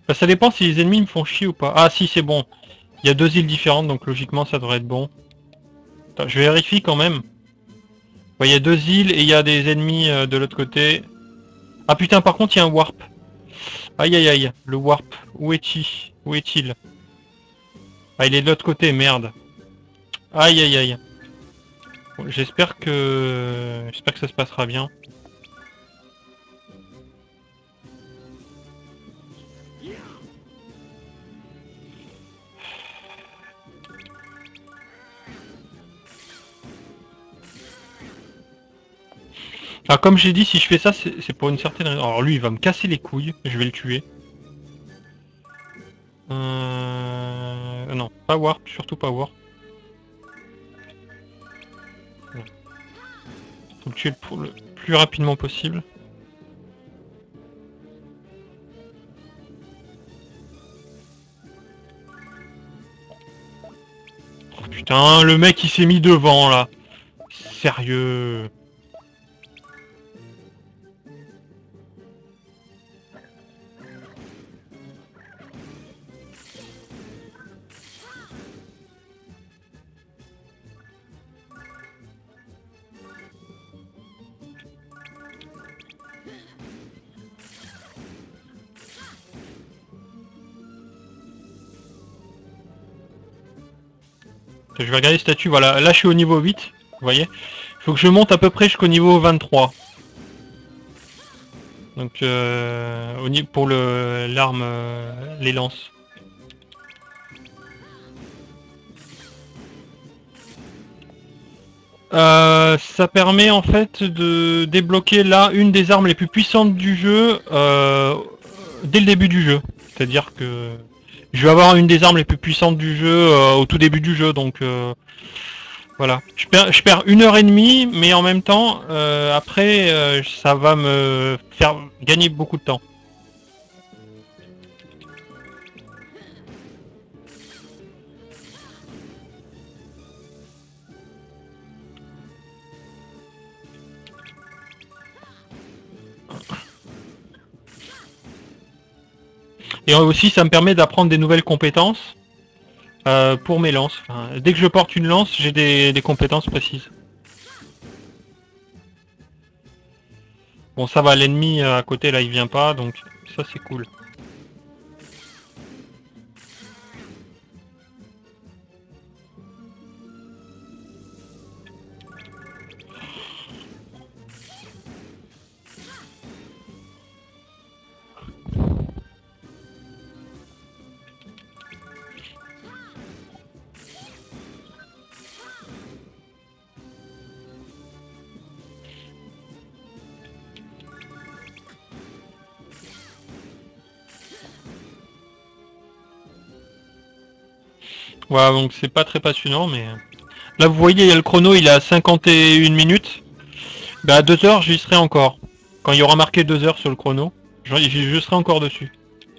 Bah, ça dépend si les ennemis me font chier ou pas. Ah si, c'est bon. Il y a deux îles différentes, donc logiquement ça devrait être bon. Attends, je vérifie quand même. Ouais, il y a deux îles et il y a des ennemis euh, de l'autre côté. Ah putain, par contre il y a un warp. Aïe aïe aïe, le warp. Où est-il? Où est-il? Ah, il est de l'autre côté, merde. Aïe aïe aïe. Bon, j'espère que... J'espère que ça se passera bien. Ah, comme j'ai dit, si je fais ça, c'est pour une certaine raison. Alors lui, il va me casser les couilles. Je vais le tuer. Euh... Non, pas warp, surtout pas warp. Faut le tuer le, le plus rapidement possible. Oh, putain, le mec il s'est mis devant là. Sérieux. Je vais regarder les statuts, voilà. Là je suis au niveau huit, vous voyez. Il faut que je monte à peu près jusqu'au niveau vingt-trois. Donc euh, au niveau pour le l'arme, euh, les lances. Euh, ça permet en fait de débloquer là une des armes les plus puissantes du jeu euh, dès le début du jeu. C'est-à-dire que je vais avoir une des armes les plus puissantes du jeu euh, au tout début du jeu, donc euh, voilà. Je perds, je perds une heure et demie, mais en même temps, euh, après, euh, ça va me faire gagner beaucoup de temps. Et aussi, ça me permet d'apprendre des nouvelles compétences euh, pour mes lances. Enfin, dès que je porte une lance, j'ai des, des compétences précises. Bon, ça va, l'ennemi à côté, là, il vient pas, donc ça, c'est cool. Voilà, donc c'est pas très passionnant, mais... Là, vous voyez, il y a le chrono, il est à cinquante et une minutes. Bah, à deux heures, j'y serai encore. Quand il y aura marqué deux heures sur le chrono, je, je serai encore dessus.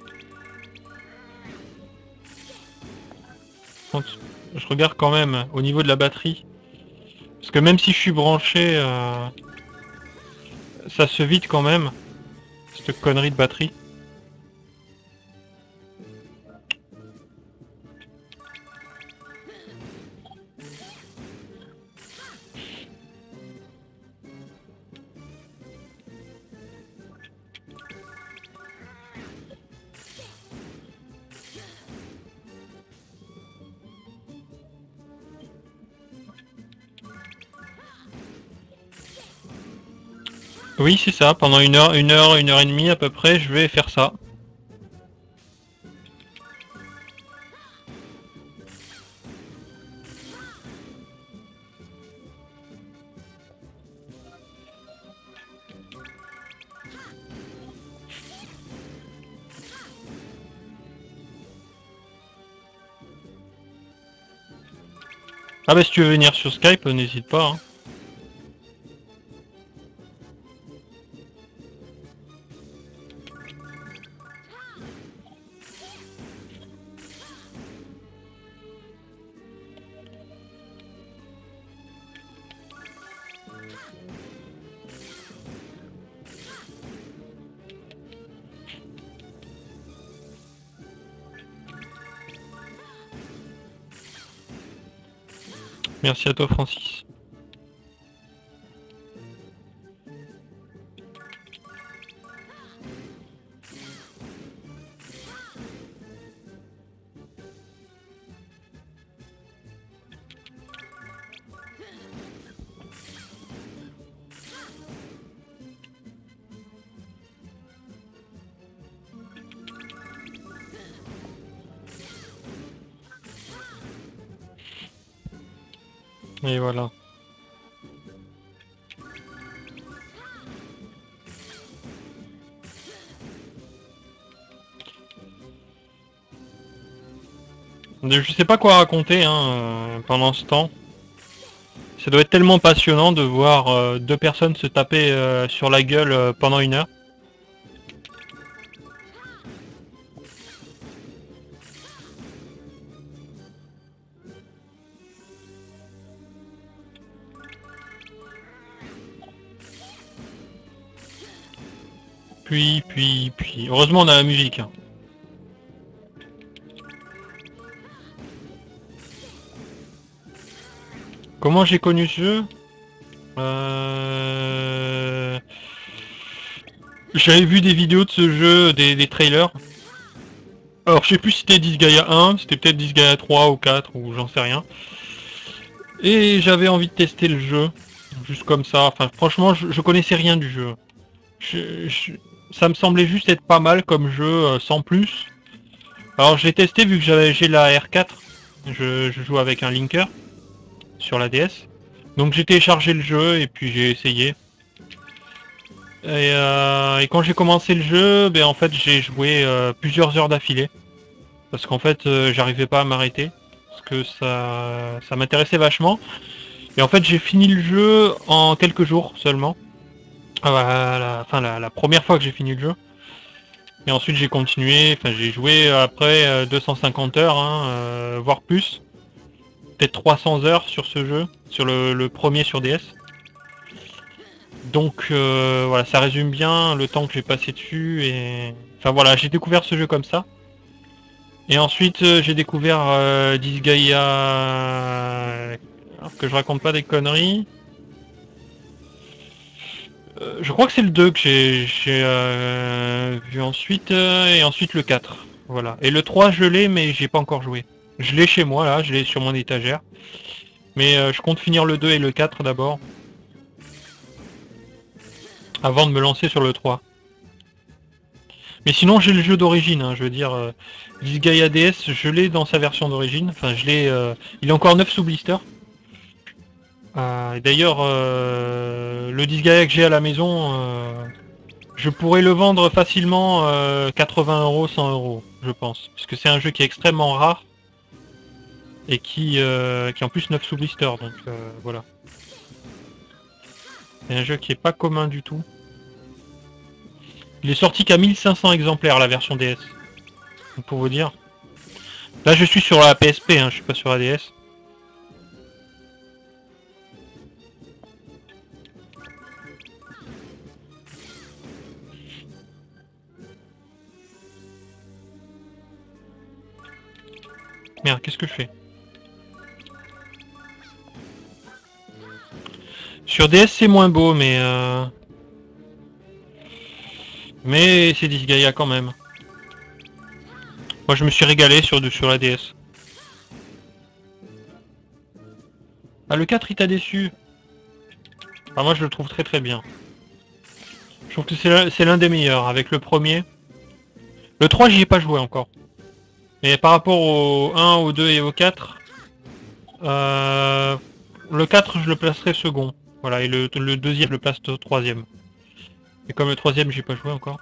Donc, je regarde quand même au niveau de la batterie. Parce que même si je suis branché, euh, ça se vide quand même. Cette connerie de batterie. Oui, c'est ça. Pendant une heure, une heure, une heure et demie à peu près, je vais faire ça. Ah bah si tu veux venir sur Skype, n'hésite pas. Hein. Merci à toi Francis. Et voilà. Je sais pas quoi raconter hein, euh, pendant ce temps. Ça doit être tellement passionnant de voir euh, deux personnes se taper euh, sur la gueule euh, pendant une heure. Puis, puis, puis... Heureusement on a la musique. Hein. Comment j'ai connu ce jeu euh... J'avais vu des vidéos de ce jeu, des, des trailers. Alors je sais plus si c'était Disgaea un, c'était peut-être Disgaea trois ou quatre, ou j'en sais rien. Et j'avais envie de tester le jeu, juste comme ça. Enfin franchement je, je connaissais rien du jeu. Je, je, ça me semblait juste être pas mal comme jeu, euh, sans plus. Alors je l'ai testé vu que j'avais j'ai la R quatre. Je, je joue avec un linker sur la D S. Donc j'ai téléchargé le jeu et puis j'ai essayé. Et, euh, et quand j'ai commencé le jeu, ben en fait j'ai joué euh, plusieurs heures d'affilée. Parce qu'en fait euh, j'arrivais pas à m'arrêter. Parce que ça, ça m'intéressait vachement. Et en fait j'ai fini le jeu en quelques jours seulement. Voilà, enfin la, la première fois que j'ai fini le jeu. Et ensuite j'ai continué, enfin j'ai joué après euh, deux cent cinquante heures, hein, euh, voire plus. Peut-être trois cents heures sur ce jeu, sur le, le premier sur D S. Donc euh, voilà, ça résume bien le temps que j'ai passé dessus et... Enfin voilà, j'ai découvert ce jeu comme ça. Et ensuite euh, j'ai découvert euh, Disgaea... Alors que je raconte pas des conneries. Euh, je crois que c'est le deux que j'ai euh, vu ensuite, euh, et ensuite le quatre. Voilà. Et le trois je l'ai mais j'ai pas encore joué. Je l'ai chez moi là, je l'ai sur mon étagère. Mais euh, je compte finir le deux et le quatre d'abord. Avant de me lancer sur le trois. Mais sinon j'ai le jeu d'origine, hein, je veux dire, euh, Disgaea D S, je l'ai dans sa version d'origine, enfin je l'ai, euh, il est encore neuf sous blister. Euh, D'ailleurs, euh, le Disgaea que j'ai à la maison, euh, je pourrais le vendre facilement euh, quatre-vingts euros, cent euros, je pense. Parce que c'est un jeu qui est extrêmement rare, et qui, euh, qui est en plus neuf sous blister, donc euh, voilà. C'est un jeu qui est pas commun du tout. Il est sorti qu'à mille cinq cents exemplaires la version D S. Pour vous dire. Là je suis sur la P S P, hein, je suis pas sur la D S. Merde, qu'est-ce que je fais? Sur D S c'est moins beau, mais euh... mais c'est Disgaea quand même. Moi je me suis régalé sur, sur la D S. Ah le quatre il t'a déçu? Ah moi je le trouve très très bien. Je trouve que c'est l'un des meilleurs, avec le premier. Le trois j'y ai pas joué encore. Mais par rapport au un, au deux et au quatre, euh... le quatre je le placerai second. Voilà, et le, le deuxième je le place au troisième. Et comme le troisième j'ai pas joué encore.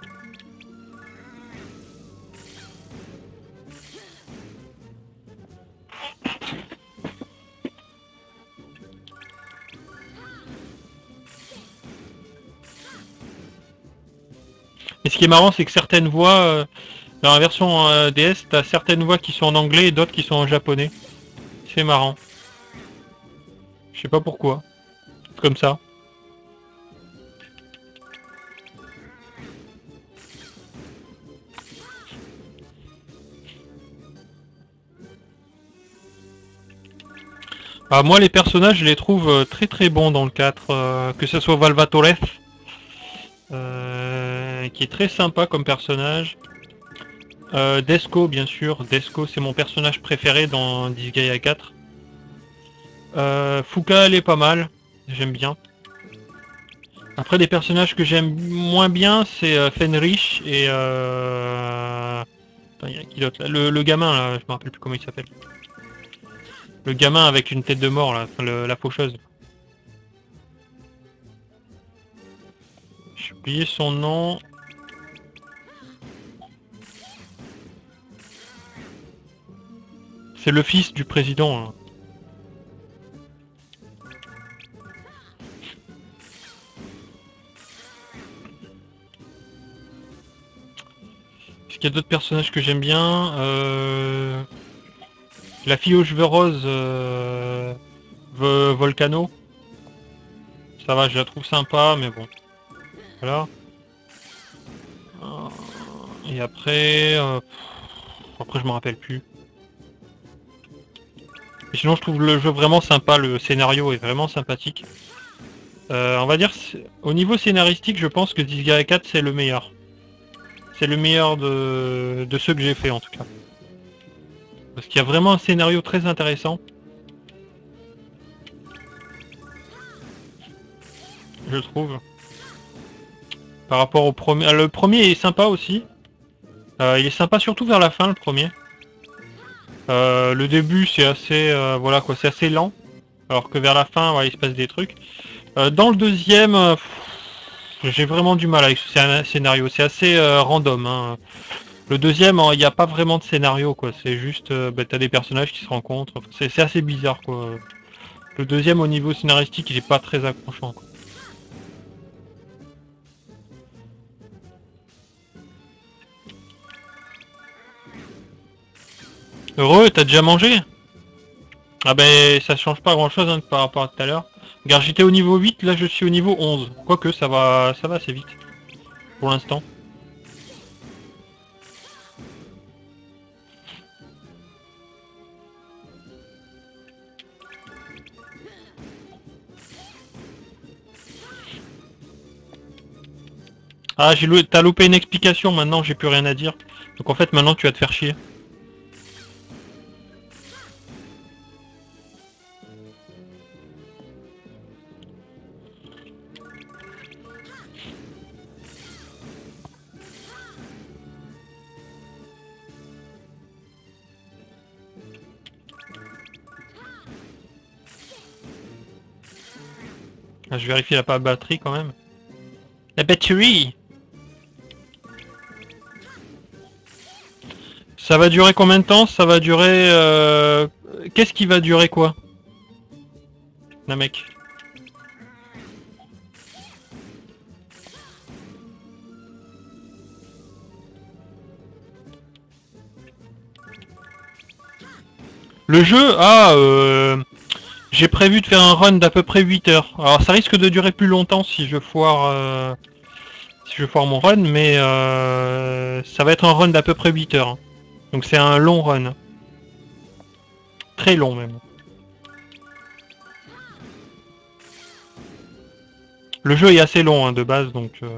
Et ce qui est marrant c'est que certaines voix, euh, dans la version euh, D S, t'as certaines voix qui sont en anglais et d'autres qui sont en japonais. C'est marrant. Je sais pas pourquoi. C'est comme ça. Ah, moi les personnages je les trouve euh, très très bons dans le quatre, euh, que ce soit Valvatolef, euh, qui est très sympa comme personnage. Euh, Desco bien sûr, Desco c'est mon personnage préféré dans Disgaea quatre. Euh, Fuka elle est pas mal, j'aime bien. Après des personnages que j'aime moins bien c'est euh, Fenrich et euh... Attends, y a qui d'autre là, le, le gamin là, je me rappelle plus comment il s'appelle. Le gamin avec une tête de mort là, enfin, le, la faucheuse. J'ai oublié son nom. C'est le fils du président. Hein. Est-ce qu'il y a d'autres personnages que j'aime bien euh... La fille aux cheveux roses, euh... Volcano. Ça va, je la trouve sympa, mais bon. Voilà. Et après... Euh... Après, je me rappelle plus. Et sinon, je trouve le jeu vraiment sympa, le scénario est vraiment sympathique. Euh, on va dire, au niveau scénaristique, je pense que Disgaea quatre c'est le meilleur. C'est le meilleur de... de ceux que j'ai fait en tout cas. Parce qu'il y a vraiment un scénario très intéressant. Je trouve. Par rapport au premier... Le premier est sympa aussi. Euh, il est sympa surtout vers la fin, le premier. Euh, le début c'est assez... Euh, voilà quoi, c'est assez lent. Alors que vers la fin, ouais, il se passe des trucs. Euh, dans le deuxième... Euh, j'ai vraiment du mal avec ce scénario. C'est assez euh, random. Hein. Le deuxième, il n'y a pas vraiment de scénario, quoi. C'est juste, euh, bah, t'as des personnages qui se rencontrent. C'est assez bizarre, quoi. Le deuxième, au niveau scénaristique, il est pas très accrochant, quoi. Heureux, t'as déjà mangé? Ah ben, ça change pas grand-chose hein, par rapport à tout à l'heure. Regarde, j'étais au niveau huit, là je suis au niveau onze. Quoique, ça va, ça va assez vite. Pour l'instant. Ah, j'ai lou... t'as loupé une explication, maintenant j'ai plus rien à dire. Donc en fait, maintenant tu vas te faire chier. Ah, je vérifie la batterie quand même. La batterie! Ça va durer combien de temps? Ça va durer... Euh... Qu'est-ce qui va durer quoi? Namek. Le jeu, ah, euh... j'ai prévu de faire un run d'à peu près huit heures. Alors ça risque de durer plus longtemps si je foire... Euh... Si je foire mon run, mais euh... ça va être un run d'à peu près huit heures. Donc c'est un long run. Très long même. Le jeu est assez long hein, de base, donc... Euh...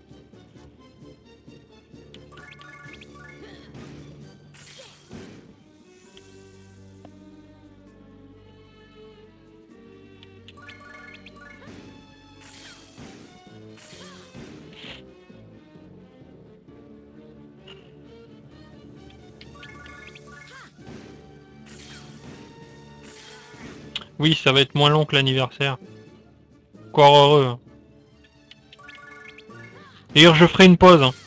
Oui, ça va être moins long que l'anniversaire. Encore heureux. Hein. D'ailleurs, je ferai une pause. Hein.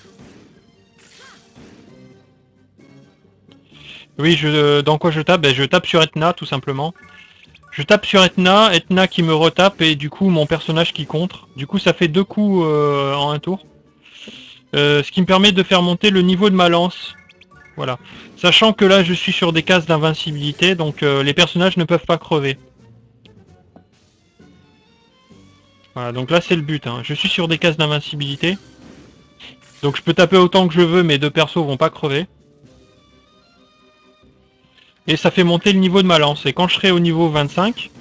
Oui, je, dans quoi je tape? Ben, je tape sur Etna, tout simplement. Je tape sur Etna, Etna qui me retape, et du coup, mon personnage qui contre. Du coup, ça fait deux coups euh, en un tour. Euh, ce qui me permet de faire monter le niveau de ma lance. Voilà. Sachant que là, je suis sur des cases d'invincibilité, donc euh, les personnages ne peuvent pas crever. Voilà, donc là, c'est le but. Hein. Je suis sur des cases d'invincibilité. Donc je peux taper autant que je veux, mes deux persos vont pas crever. Et ça fait monter le niveau de ma lance. Et quand je serai au niveau vingt-cinq,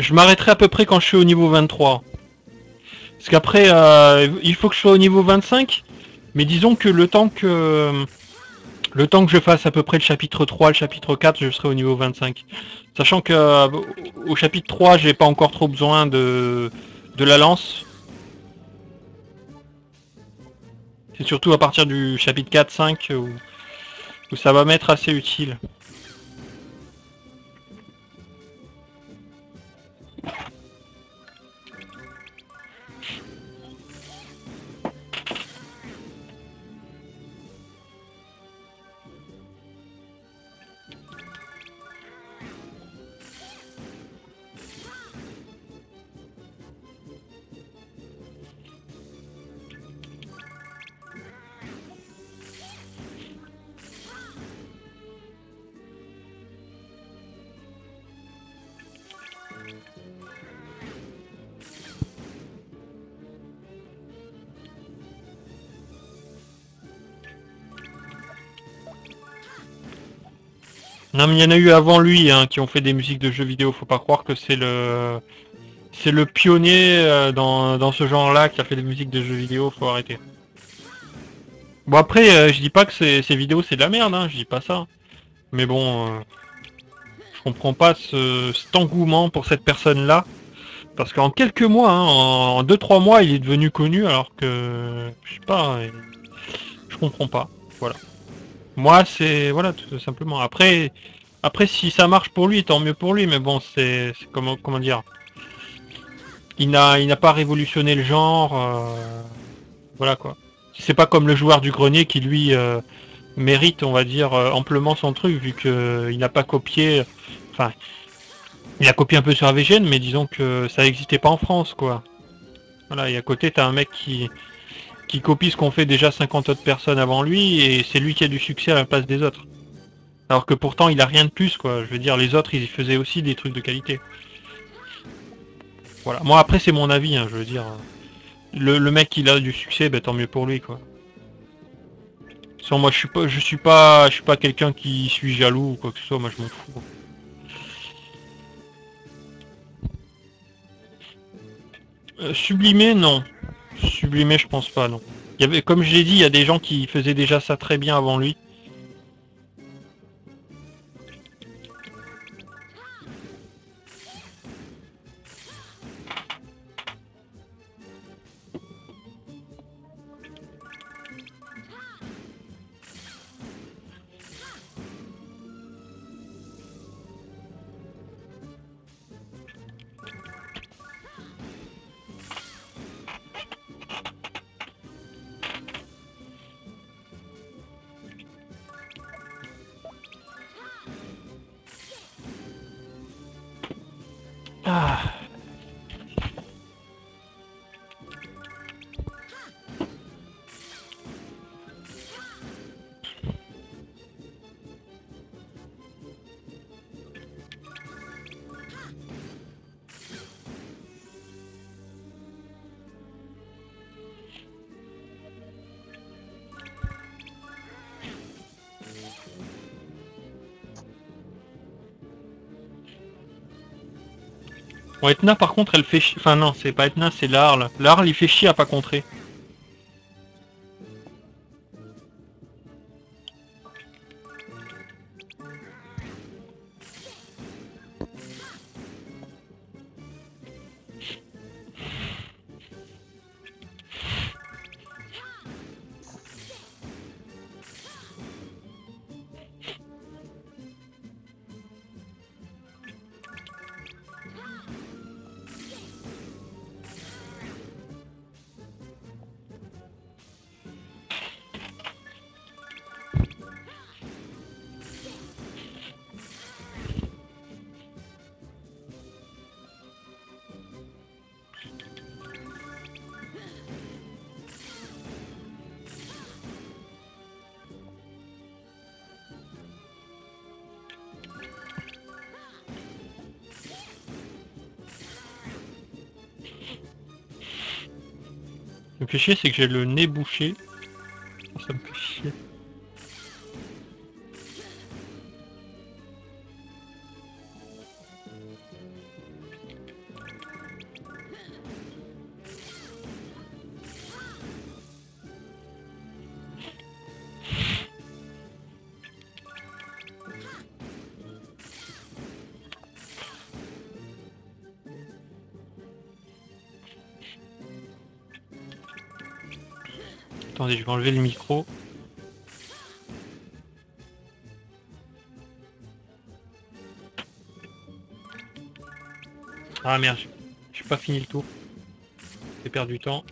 je m'arrêterai à peu près quand je suis au niveau vingt-trois. Parce qu'après, euh, il faut que je sois au niveau vingt-cinq, mais disons que le temps que le temps que je fasse à peu près le chapitre trois, le chapitre quatre, je serai au niveau vingt-cinq. Sachant que euh, au chapitre trois, j'ai pas encore trop besoin de, de la lance. C'est surtout à partir du chapitre quatre cinq où, où ça va m'être assez utile. Non mais il y en a eu avant lui hein, qui ont fait des musiques de jeux vidéo, faut pas croire que c'est le c'est le pionnier euh, dans, dans ce genre-là qui a fait des musiques de jeux vidéo, faut arrêter. Bon après, euh, je dis pas que ces, ces vidéos c'est de la merde, hein, je dis pas ça. Mais bon, euh, je comprends pas ce, cet engouement pour cette personne-là. Parce qu'en quelques mois, hein, en deux trois mois, il est devenu connu alors que... Je sais pas, euh, je comprends pas. Voilà. Moi, c'est... Voilà, tout simplement. Après, après si ça marche pour lui, tant mieux pour lui. Mais bon, c'est... Comment, comment dire, il n'a il n'a pas révolutionné le genre. Euh... Voilà quoi. C'est pas comme le joueur du grenier qui lui euh, mérite, on va dire, euh, amplement son truc, vu qu'il n'a pas copié... Enfin, il a copié un peu sur A V G N, mais disons que ça n'existait pas en France, quoi. Voilà, et à côté, t'as un mec qui, qui copie ce qu'ont fait déjà cinquante autres personnes avant lui, et c'est lui qui a du succès à la place des autres. Alors que pourtant, il a rien de plus, quoi. Je veux dire, les autres, ils faisaient aussi des trucs de qualité. Voilà. Moi, après, c'est mon avis, hein, je veux dire. Le, le mec, il a du succès, ben, tant mieux pour lui, quoi. Sans moi, je suis pas, je suis pas, je suis pas quelqu'un qui suis jaloux ou quoi que ce soit. Moi, je m'en fous. Euh, sublimé, non. Sublimé, je pense pas, non. Il y avait, comme je l'ai dit, il y a des gens qui faisaient déjà ça très bien avant lui. Ah. Bon, Etna, par contre, elle fait chier. Enfin, non, c'est pas Etna, c'est l'Arl. L'Arl, il fait chier à pas contrer. Ce qui me fait chier, c'est que j'ai le nez bouché. Ça me fait chier. Attendez, je vais enlever le micro. Ah merde, j'ai pas fini le tour. J'ai perdu du temps.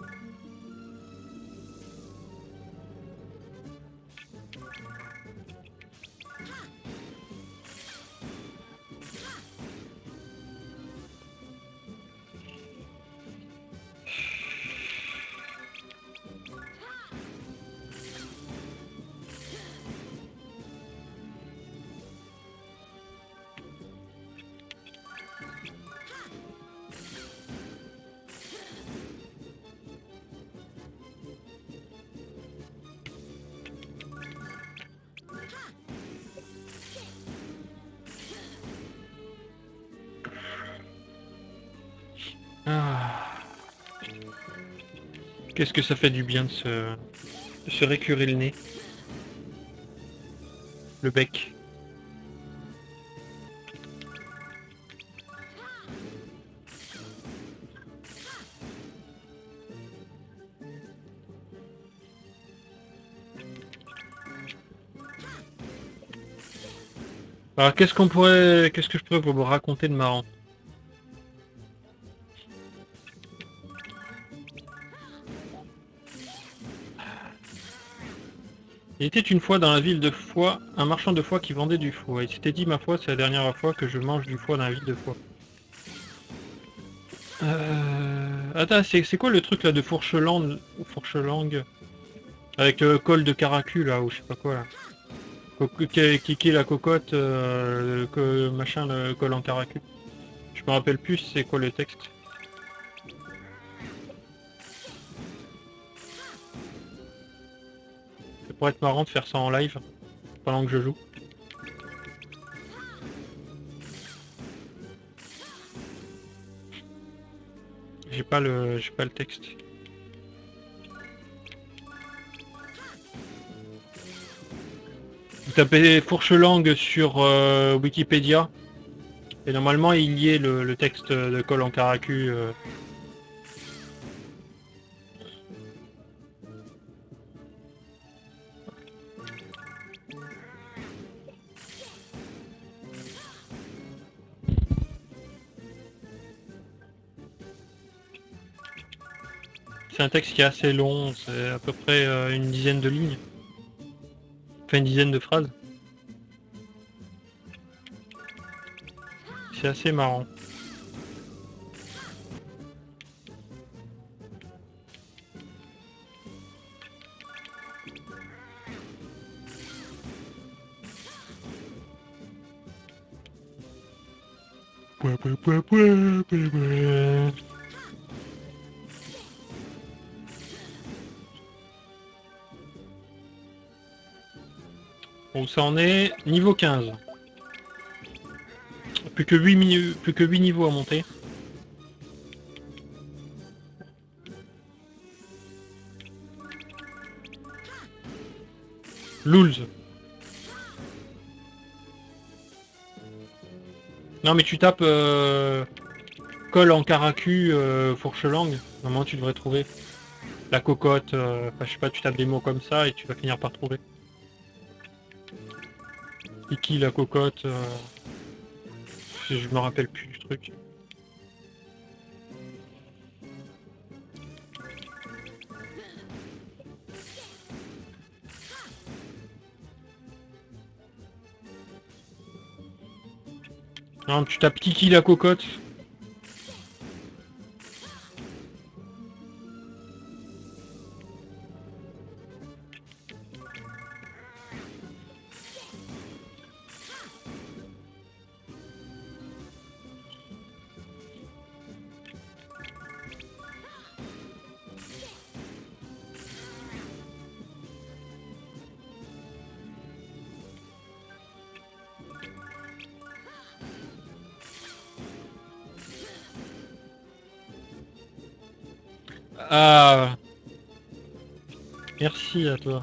Ah. Qu'est-ce que ça fait du bien de se, de se récurer le nez. Le bec. Alors qu'est-ce qu'on pourrait... Qu'est-ce que je pourrais vous raconter de marrant? Il était une fois dans la ville de Foix, un marchand de foie qui vendait du foie. Il s'était dit, ma foi, c'est la dernière fois que je mange du foie dans la ville de Foix. Euh... Attends, c'est quoi le truc là de Fourchelangue, Fourchelangue avec le col de Caracu là, ou je sais pas quoi là. Qui qui la cocotte, euh, que machin, le col en Caracu. Je me rappelle plus c'est quoi le texte. Ça pourrait être marrant de faire ça en live, pendant que je joue. J'ai pas le j'ai pas le texte. Vous tapez Fourchelangue sur euh, Wikipédia et normalement il y est le, le texte de col en Caracu. Euh... C'est un texte qui est assez long, c'est à peu près euh, une dizaine de lignes. Enfin une dizaine de phrases. C'est assez marrant. Bon, ça en est niveau quinze. Plus que huit, plus que huit niveaux à monter. Lulz. Non mais tu tapes euh, col en Caracu, euh, Fourchelangue. Normalement tu devrais trouver. La cocotte, euh, enfin, je sais pas, tu tapes des mots comme ça et tu vas finir par trouver. Iki la cocotte, euh, je me rappelle plus du truc. Non, tu tapes Kiki la cocotte. Ah, merci à toi.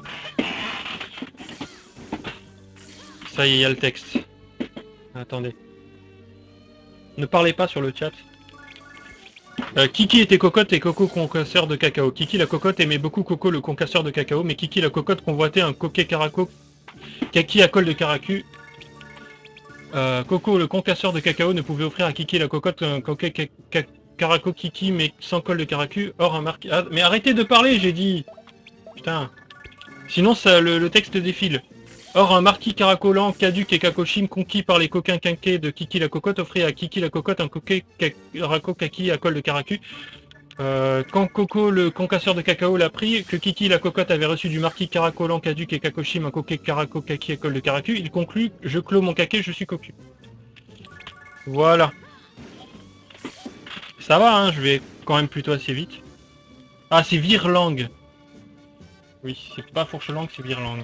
Ça y est, il y a le texte. Attendez. Ne parlez pas sur le chat. Euh, Kiki était cocotte et Coco concasseur de cacao. Kiki la cocotte aimait beaucoup Coco le concasseur de cacao, mais Kiki la cocotte convoitait un coquet caraco kaki à col de caracu. Euh, Coco le concasseur de cacao ne pouvait offrir à Kiki la cocotte un coquet ca ca caraco Kiki mais sans col de caracu. Or un marquis... Ah, mais arrêtez de parler, j'ai dit. Putain. Sinon ça, le, le texte défile. Or, un marquis caracolant, caduc et cacochime conquis par les coquins quinqués de Kiki la cocotte offrit à Kiki la cocotte un coquet caraco kaki à col de caracu. Euh, quand Coco le concasseur de cacao l'a pris, que Kiki la cocotte avait reçu du marquis caracolant, caduc et cacochime un coquet caraco kaki à col de caracu, il conclut « Je clôt mon caquet, je suis cocu ». Voilà. Ça va, hein, je vais quand même plutôt assez vite. Ah, c'est Virlang. Oui, c'est pas Fourchelang, c'est Virlang.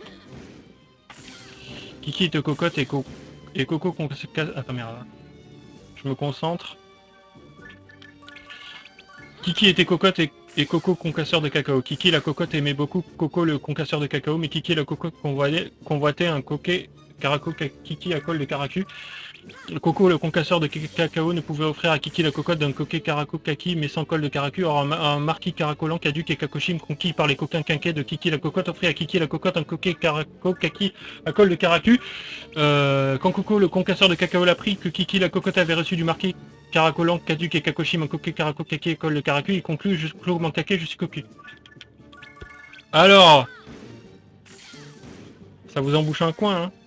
Kiki est cocotte et, co et Coco concasseur... Attends, merde. Je me concentre. Kiki était cocotte et, et Coco concasseur de cacao. Kiki la cocotte aimait beaucoup Coco le concasseur de cacao, mais Kiki la cocotte convoitait, convoitait un coquet caraco Kiki à col de caracu. Coco le concasseur de cacao ne pouvait offrir à Kiki la cocotte d'un coquet caraco kaki mais sans col de caracu. Or un, un marquis caracolant caduc et cacochime conquis par les coquins quinquets de Kiki la cocotte offrit à Kiki la cocotte un coquet caraco kaki à col de caracu. Euh, quand Coco le concasseur de cacao l'a pris, que Kiki la cocotte avait reçu du marquis caracolant caduc et cacochime un coquet caraco kaki à col de caracu, il conclut je clôt mon caquet, je suis cocu. Alors, ça vous embouche un coin, hein?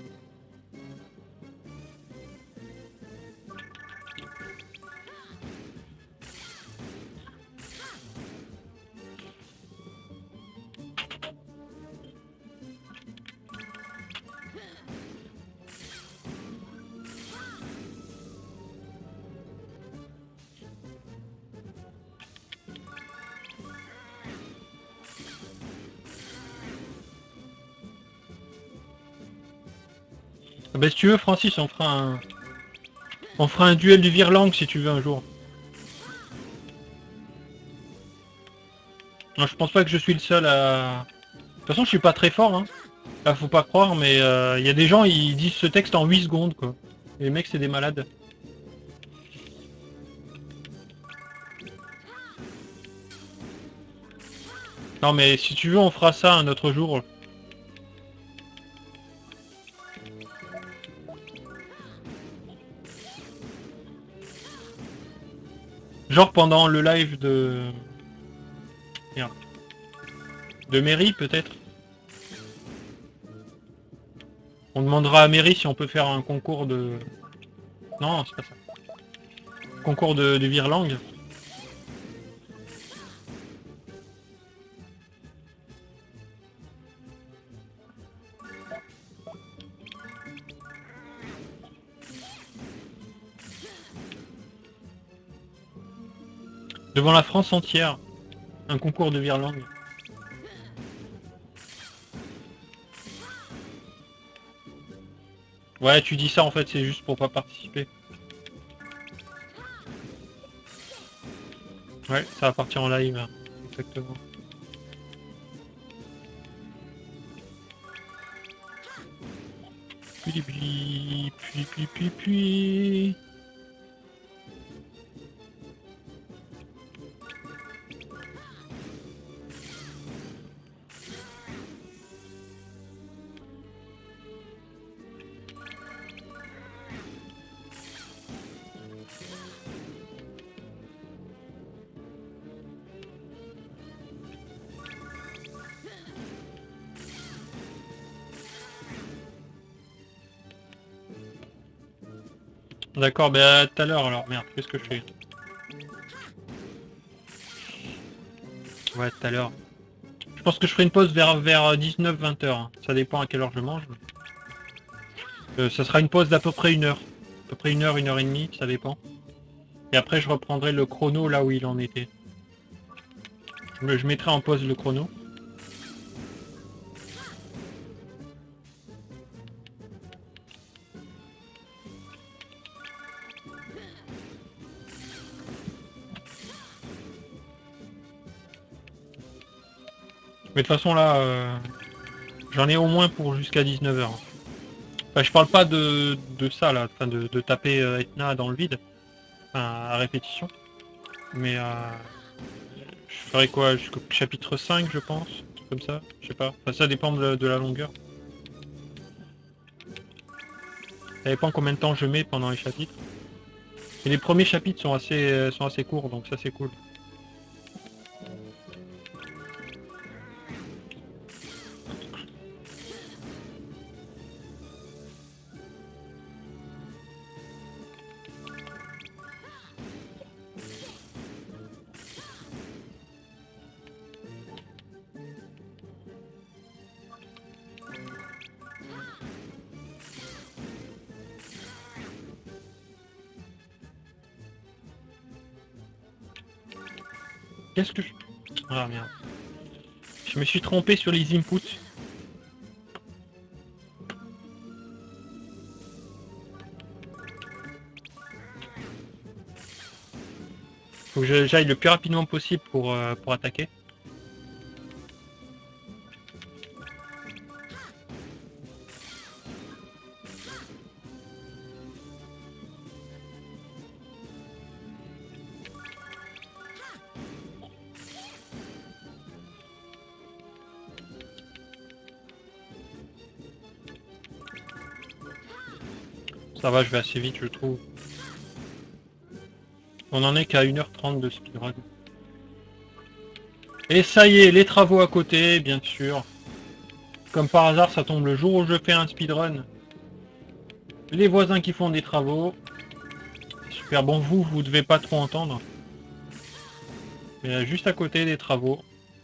Bah si tu veux Francis, on fera un... On fera un duel du Virlang si tu veux un jour. Non, je pense pas que je suis le seul à... De toute façon je suis pas très fort hein. Là faut pas croire mais il euh, y a des gens ils disent ce texte en huit secondes quoi. Et les mecs c'est des malades. Non mais si tu veux on fera ça un autre jour. Genre pendant le live de... Merde. De Mary peut-être. On demandera à Mary si on peut faire un concours de... Non, c'est pas ça. Concours de, de Virlang. Devant la France entière. Un concours de Virlang. Ouais, tu dis ça en fait, c'est juste pour pas participer. Ouais, ça va partir en live. Hein. Exactement. Puis, puis, puis, puis, puis, puis... D'accord, bah à tout à l'heure alors, merde, qu'est-ce que je fais? Ouais, tout à l'heure. Je pense que je ferai une pause vers, vers dix-neuf vingt heures. Hein. Ça dépend à quelle heure je mange. Euh, ça sera une pause d'à peu près une heure. À peu près une heure, une heure et demie, ça dépend. Et après je reprendrai le chrono là où il en était. Je, me, je mettrai en pause le chrono. Mais de toute façon là, euh, j'en ai au moins pour jusqu'à dix-neuf heures. Enfin, je parle pas de, de ça là, enfin de, de taper euh, Etna dans le vide, enfin, à répétition. Mais euh, je ferai quoi jusqu'au chapitre cinq, je pense, comme ça, je sais pas. Enfin, ça dépend de, de la longueur. Ça dépend combien de temps je mets pendant les chapitres. Et les premiers chapitres sont assez, sont assez courts, donc ça c'est cool. Qu'est-ce que je... Ah merde. Je me suis trompé sur les inputs. Faut que j'aille le plus rapidement possible pour, euh, pour attaquer. Ça va, je vais assez vite, je trouve. On en est qu'à une heure trente de speedrun. Et ça y est, les travaux à côté, bien sûr. Comme par hasard, ça tombe le jour où je fais un speedrun. Les voisins qui font des travaux. Super, bon, vous, vous devez pas trop entendre. Mais juste à côté des travaux.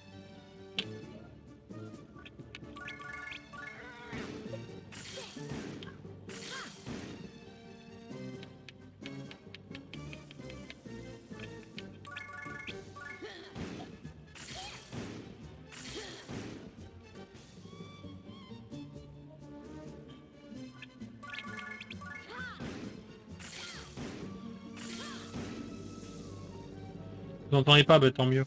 Vous entendez pas, bah tant mieux.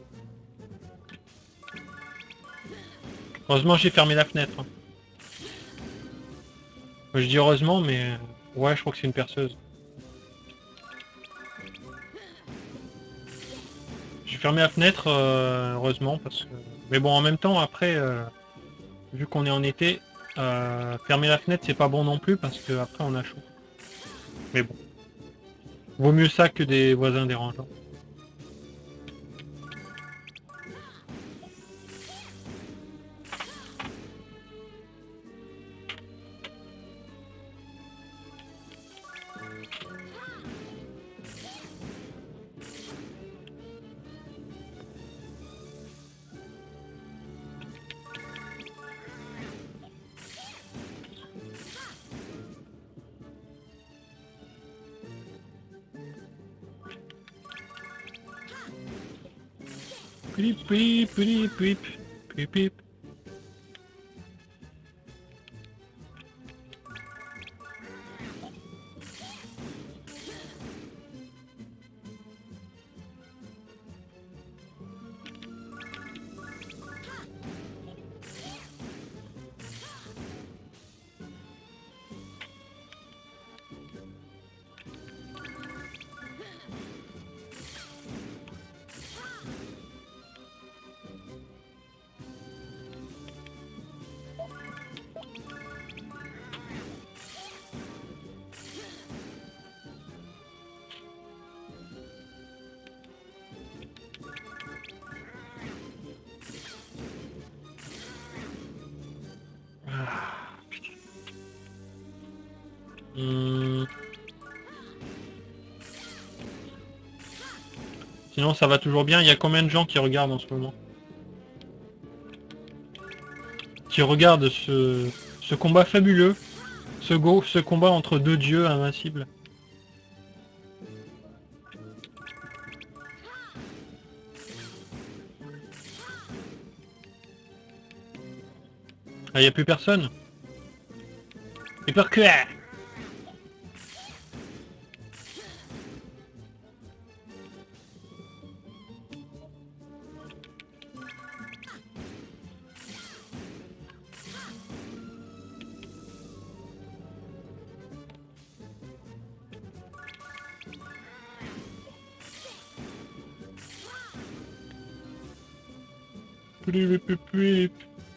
Heureusement, j'ai fermé la fenêtre. Hein. Je dis heureusement, mais... Ouais, je crois que c'est une perceuse. J'ai fermé la fenêtre, euh, heureusement, parce que... Mais bon, en même temps, après, euh, vu qu'on est en été, euh, fermer la fenêtre, c'est pas bon non plus, parce que après on a chaud. Mais bon. Vaut mieux ça que des voisins dérangeants. Pip, pip, pip, pip, pip, pip. Ah, putain. Hum. Sinon ça va toujours bien. Il y a combien de gens qui regardent en ce moment? Qui regardent ce, ce combat fabuleux, ce, go, ce combat entre deux dieux invincibles. Ah, il n'y a plus personne. Et par que... Plip, plip, plip.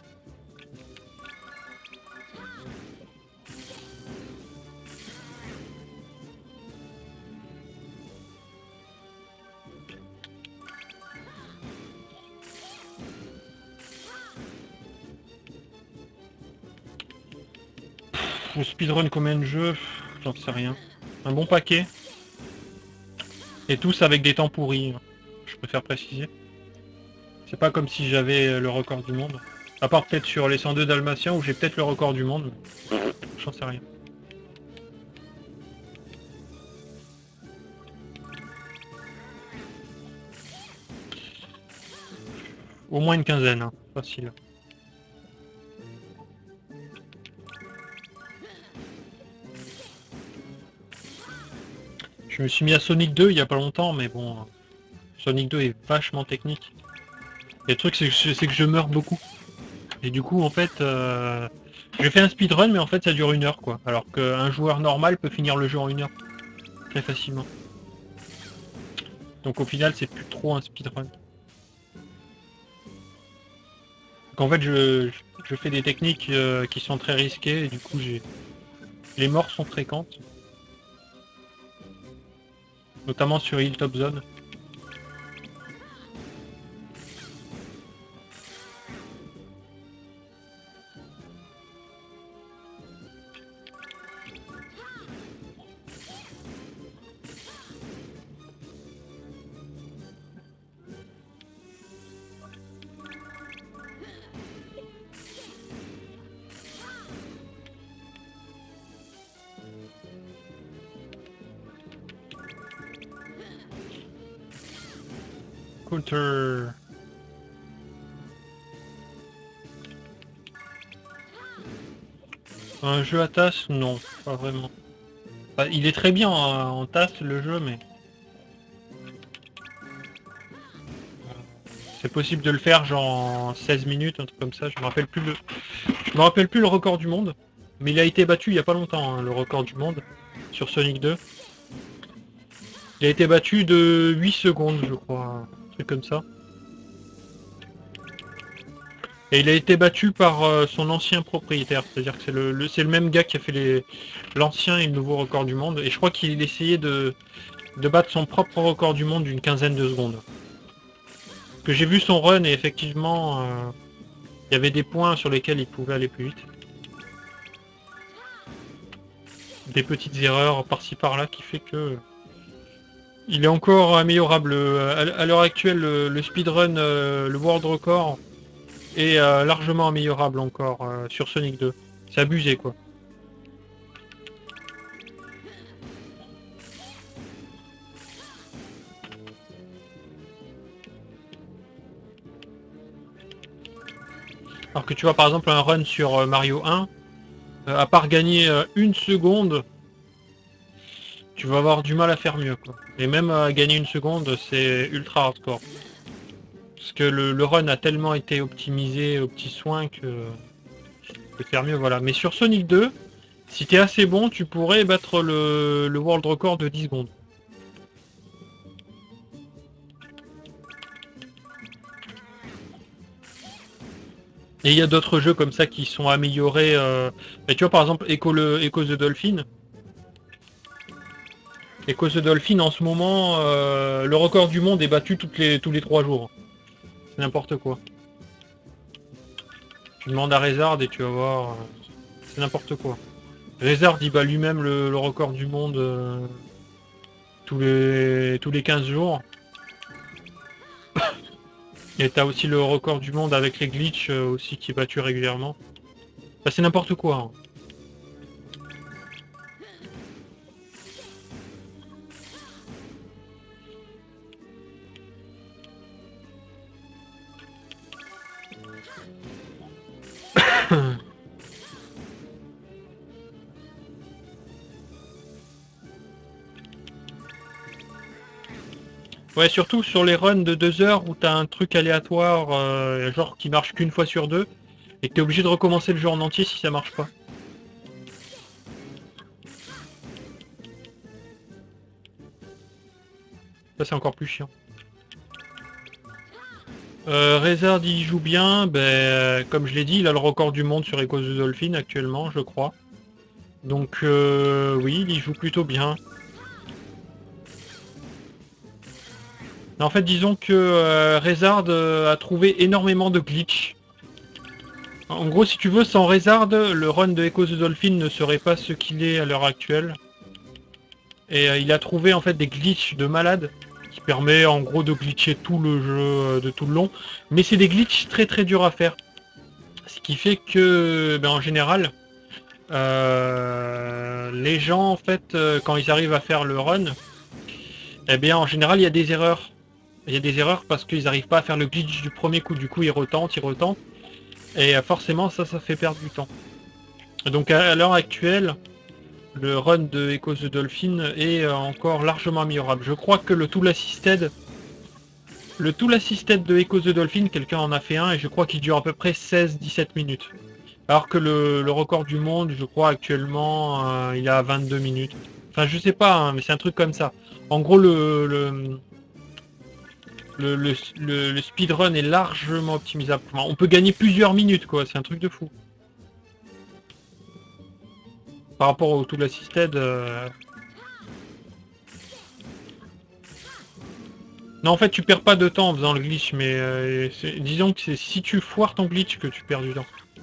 Faut speedrun combien de jeux? J'en sais rien. Un bon paquet. Et tous avec des temps pourris. Je préfère préciser. C'est pas comme si j'avais le record du monde. À part peut-être sur les cent deux Dalmatiens où j'ai peut-être le record du monde. J'en sais rien. Au moins une quinzaine, hein. Facile. Je me suis mis à Sonic deux il y a pas longtemps, mais bon, Sonic deux est vachement technique. Et le truc c'est que, je, que je meurs beaucoup. Et du coup en fait, euh, j'ai fait un speedrun mais en fait ça dure une heure quoi. Alors qu'un joueur normal peut finir le jeu en une heure. Très facilement. Donc au final c'est plus trop un speedrun. Donc en fait je, je fais des techniques euh, qui sont très risquées et du coup j'ai les morts sont fréquentes. Notamment sur Hilltop Zone. Counter. Un jeu à tasse? Non, pas vraiment. Bah, il est très bien en, en tasse le jeu, mais c'est possible de le faire genre en seize minutes, un truc comme ça. Je me rappelle plus le, je me rappelle plus le record du monde, mais il a été battu il y a pas longtemps, hein, le record du monde sur Sonic deux. Il a été battu de huit secondes, je crois, un truc comme ça. Et il a été battu par euh, son ancien propriétaire, c'est-à-dire que c'est le, le c'est le même gars qui a fait les l'ancien et le nouveau record du monde. Et je crois qu'il essayait de de battre son propre record du monde d'une quinzaine de secondes. Que j'ai vu son run et effectivement, euh, il y avait des points sur lesquels il pouvait aller plus vite. Des petites erreurs par-ci par-là qui fait que il est encore améliorable. À l'heure actuelle, le, le speedrun, euh, le world record est euh, largement améliorable encore euh, sur Sonic deux. C'est abusé quoi. Alors que tu vois par exemple un run sur Mario un, euh, à part gagner euh, une seconde, tu vas avoir du mal à faire mieux quoi. Et même à gagner une seconde, c'est ultra hardcore. Parce que le, le run a tellement été optimisé au petit soin que de faire mieux, voilà. Mais sur Sonic deux, si t'es assez bon, tu pourrais battre le, le world record de dix secondes. Et il y a d'autres jeux comme ça qui sont améliorés. Euh... Et tu vois par exemple Echo, le, Echo the Dolphin. Echo the Dolphin en ce moment, euh, le record du monde est battu toutes les, tous les trois jours. C'est n'importe quoi. Tu demandes à Rezard et tu vas voir. Euh, c'est n'importe quoi. Rezard il bat lui-même le, le record du monde euh, tous, les, tous les quinze jours. Et t'as aussi le record du monde avec les glitches euh, aussi qui est battu régulièrement. Bah, c'est n'importe quoi. Hein. Ouais, surtout sur les runs de deux heures où t'as un truc aléatoire, euh, genre qui marche qu'une fois sur deux, et que t'es obligé de recommencer le jeu en entier si ça marche pas. Ça c'est encore plus chiant. Euh, Rezard il joue bien, ben, comme je l'ai dit, il a le record du monde sur Echoes of Dolphin actuellement, je crois. Donc euh, oui, il y joue plutôt bien. En fait, disons que euh, Rezard euh, a trouvé énormément de glitch. En gros, si tu veux, sans Rezard, le run de Echoes of Dolphin ne serait pas ce qu'il est à l'heure actuelle. Et euh, il a trouvé en fait des glitches de malade qui permet en gros de glitcher tout le jeu euh, de tout le long. Mais c'est des glitches très très durs à faire. Ce qui fait que, ben, en général, euh, les gens en fait, euh, quand ils arrivent à faire le run, eh bien en général il y a des erreurs. Il y a des erreurs parce qu'ils n'arrivent pas à faire le glitch du premier coup. Du coup ils retentent, ils retentent. Et euh, forcément ça, ça fait perdre du temps. Donc à, à l'heure actuelle, le run de Echoes of Dolphin est euh, encore largement améliorable. Je crois que le Tool Assisted, le Tool Assisted de Echoes of Dolphin, quelqu'un en a fait un et je crois qu'il dure à peu près seize à dix-sept minutes. Alors que le, le record du monde, je crois actuellement, euh, il est à vingt-deux minutes. Enfin, je sais pas, hein, mais c'est un truc comme ça. En gros, le, le, le, le, le, le speedrun est largement optimisable. Enfin, on peut gagner plusieurs minutes, quoi. C'est un truc de fou. Par rapport au Tool Assisted... Euh... Non, en fait, tu perds pas de temps en faisant le glitch, mais euh, disons que c'est si tu foires ton glitch que tu perds du temps.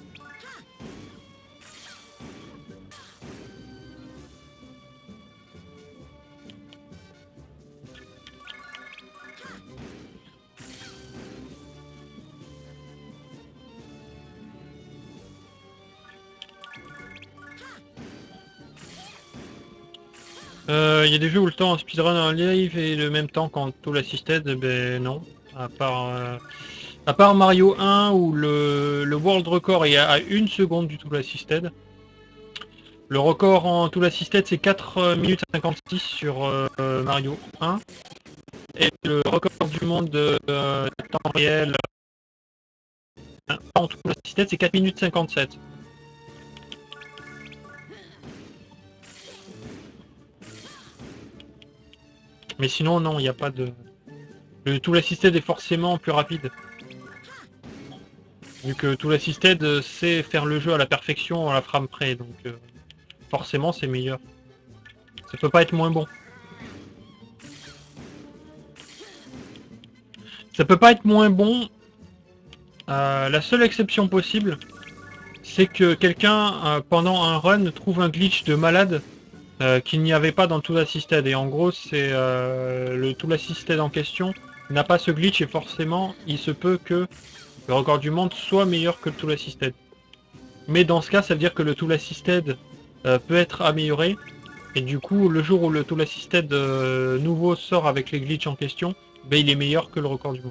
Il euh, y a des jeux où le temps en speedrun en live est le même temps qu'en Tool Assisted, ben non. À part, euh, à part Mario un où le, le world record est à une seconde du Tool Assisted. Le record en Tool Assisted c'est quatre minutes cinquante-six sur euh, Mario un. Et le record du monde de euh, temps réel en Tool Assisted c'est quatre minutes cinquante-sept. Mais sinon non, il n'y a pas de... Le Tool Assisted est forcément plus rapide. Vu que Tool Assisted sait faire le jeu à la perfection à la frame près, donc euh, forcément c'est meilleur. Ça peut pas être moins bon. Ça peut pas être moins bon. Euh, la seule exception possible, c'est que quelqu'un, euh, pendant un run, trouve un glitch de malade euh, qu'il n'y avait pas dans Tool Assisted. Et en gros, c'est euh, le Tool Assisted en question n'a pas ce glitch et forcément, il se peut que le record du monde soit meilleur que le Tool Assisted. Mais dans ce cas, ça veut dire que le Tool Assisted euh, peut être amélioré. Et du coup, le jour où le Tool Assisted euh, nouveau sort avec les glitches en question, ben, il est meilleur que le record du monde.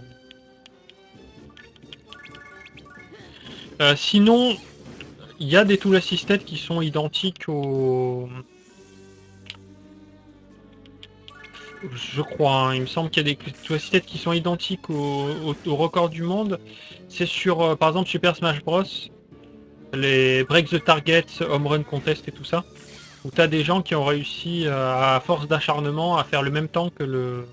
Euh, sinon, il y a des Tool Assisted qui sont identiques au... Je crois, hein, il me semble qu'il y a des Tool Assisted qui sont identiques au, au, au record du monde. C'est sur, euh, par exemple, Super Smash Bros. Les Break the Target, Home Run Contest et tout ça. Où tu as des gens qui ont réussi, euh, à force d'acharnement, à faire le même temps que le...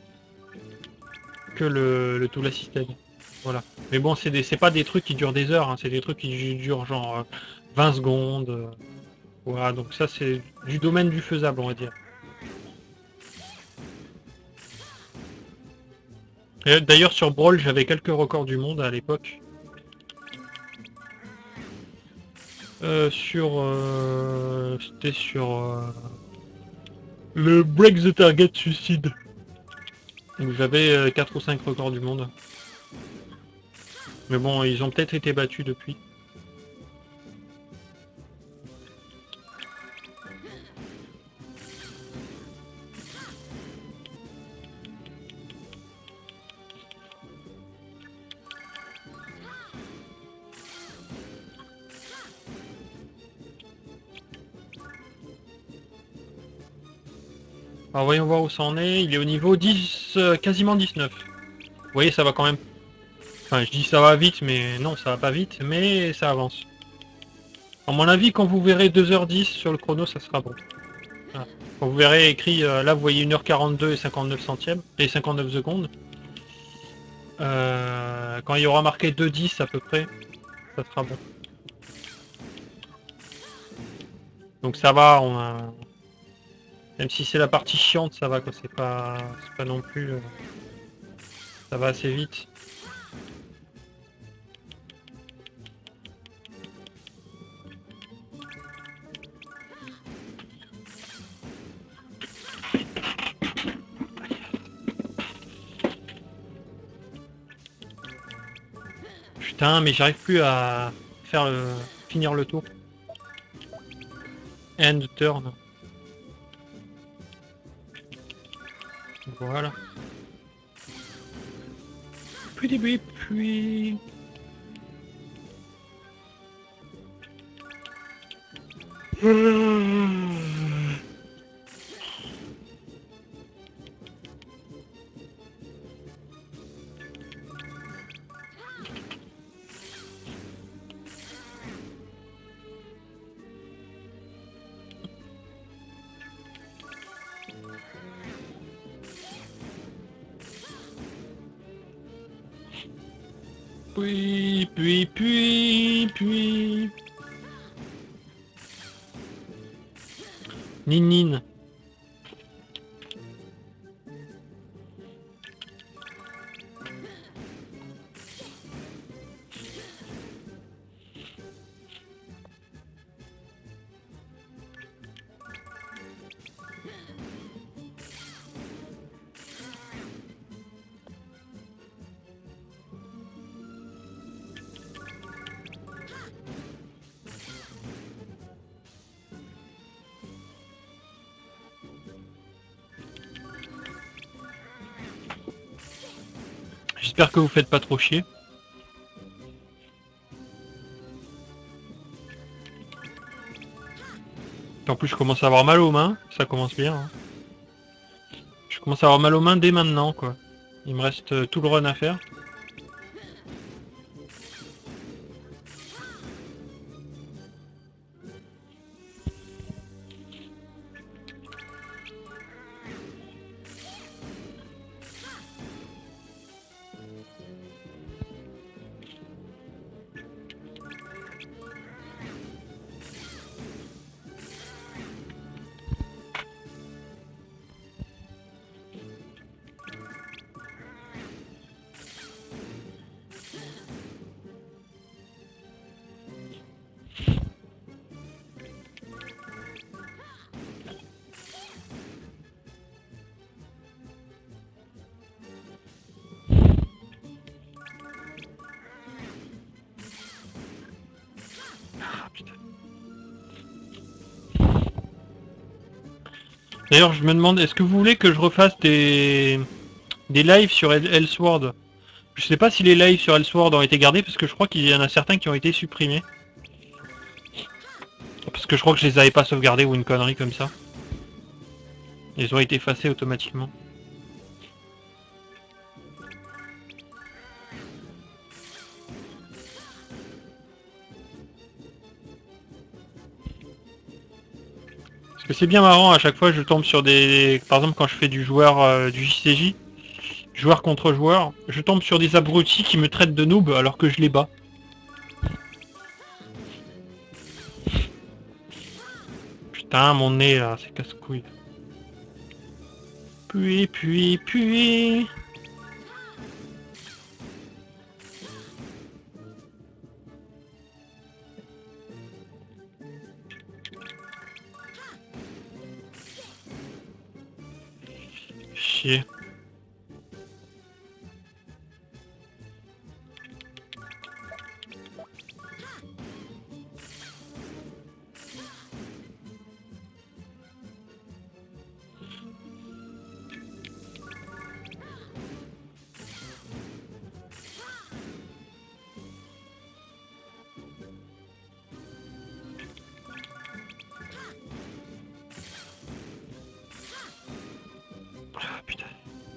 que le, le Tool Assisted. Voilà. Mais bon, c'est pas des trucs qui durent des heures, hein, c'est des trucs qui durent genre euh, vingt secondes. Euh, voilà, donc ça c'est du domaine du faisable, on va dire. D'ailleurs sur Brawl, j'avais quelques records du monde à l'époque. Euh, sur... Euh, C'était sur... Euh, le Break the Target Suicide. Donc j'avais euh, quatre ou cinq records du monde. Mais bon, ils ont peut-être été battus depuis. Alors voyons voir où ça en est. Il est au niveau dix, euh, quasiment dix-neuf. Vous voyez, ça va quand même... Enfin, je dis ça va vite, mais non, ça va pas vite, mais ça avance. À mon avis, quand vous verrez deux heures dix sur le chrono, ça sera bon. Voilà. Quand vous verrez écrit, euh, là vous voyez une heure quarante-deux et cinquante-neuf centièmes, et cinquante-neuf secondes. Euh, quand il y aura marqué deux dix à peu près, ça sera bon. Donc ça va, on a... Même si c'est la partie chiante, ça va quoi, c'est pas... c'est pas non plus... euh, Ça va assez vite. Putain, mais j'arrive plus à faire le... finir le tour. End turn. Voilà. Puis, puis, puis... Puis, puis, puis, puis... Nine, j'espère que vous faites pas trop chier. En plus je commence à avoir mal aux mains, ça commence bien. Hein. Je commence à avoir mal aux mains dès maintenant quoi. Il me reste euh, tout le run à faire. D'ailleurs je me demande, est-ce que vous voulez que je refasse des, des lives sur Elsword? Je sais pas si les lives sur Elsword ont été gardés parce que je crois qu'il y en a certains qui ont été supprimés. Parce que je crois que je les avais pas sauvegardés ou une connerie comme ça. Ils ont été effacés automatiquement. Parce que c'est bien marrant, à chaque fois je tombe sur des... Par exemple quand je fais du joueur euh, du J C J, joueur contre joueur, je tombe sur des abrutis qui me traitent de noob alors que je les bats. Putain mon nez là, c'est casse-couille. Puis, puis, puis... Chier. Ah, putain.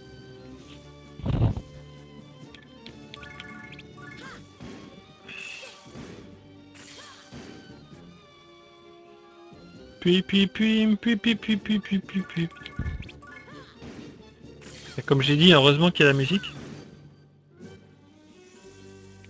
Puis, puis, puis, puis, puis, puis, puis, puis, puis, puis. Et comme j'ai dit, heureusement qu'il y a la musique.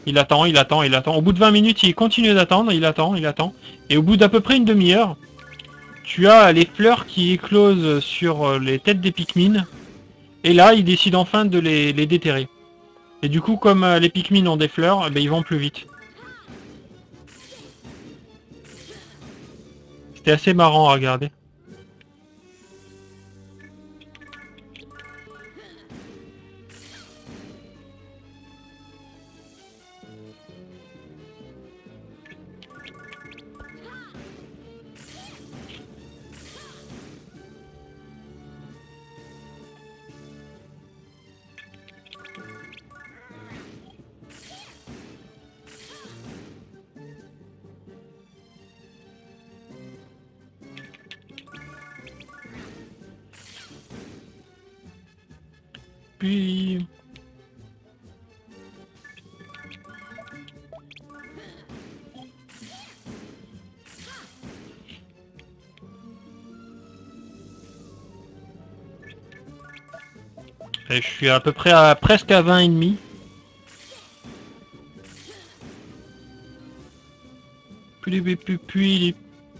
Il attend, il attend, il attend. Au bout de vingt minutes, il continue d'attendre, il attend, il attend. Et au bout d'à peu près une demi-heure, tu as les fleurs qui éclosent sur les têtes des Pikmin. Et là, il décide enfin de les, les déterrer. Et du coup, comme les Pikmin ont des fleurs, eh ben, ils vont plus vite. C'était assez marrant à regarder. Puis... Et je suis à peu près à presque à vingt et demi. Puis, puis, puis, puis...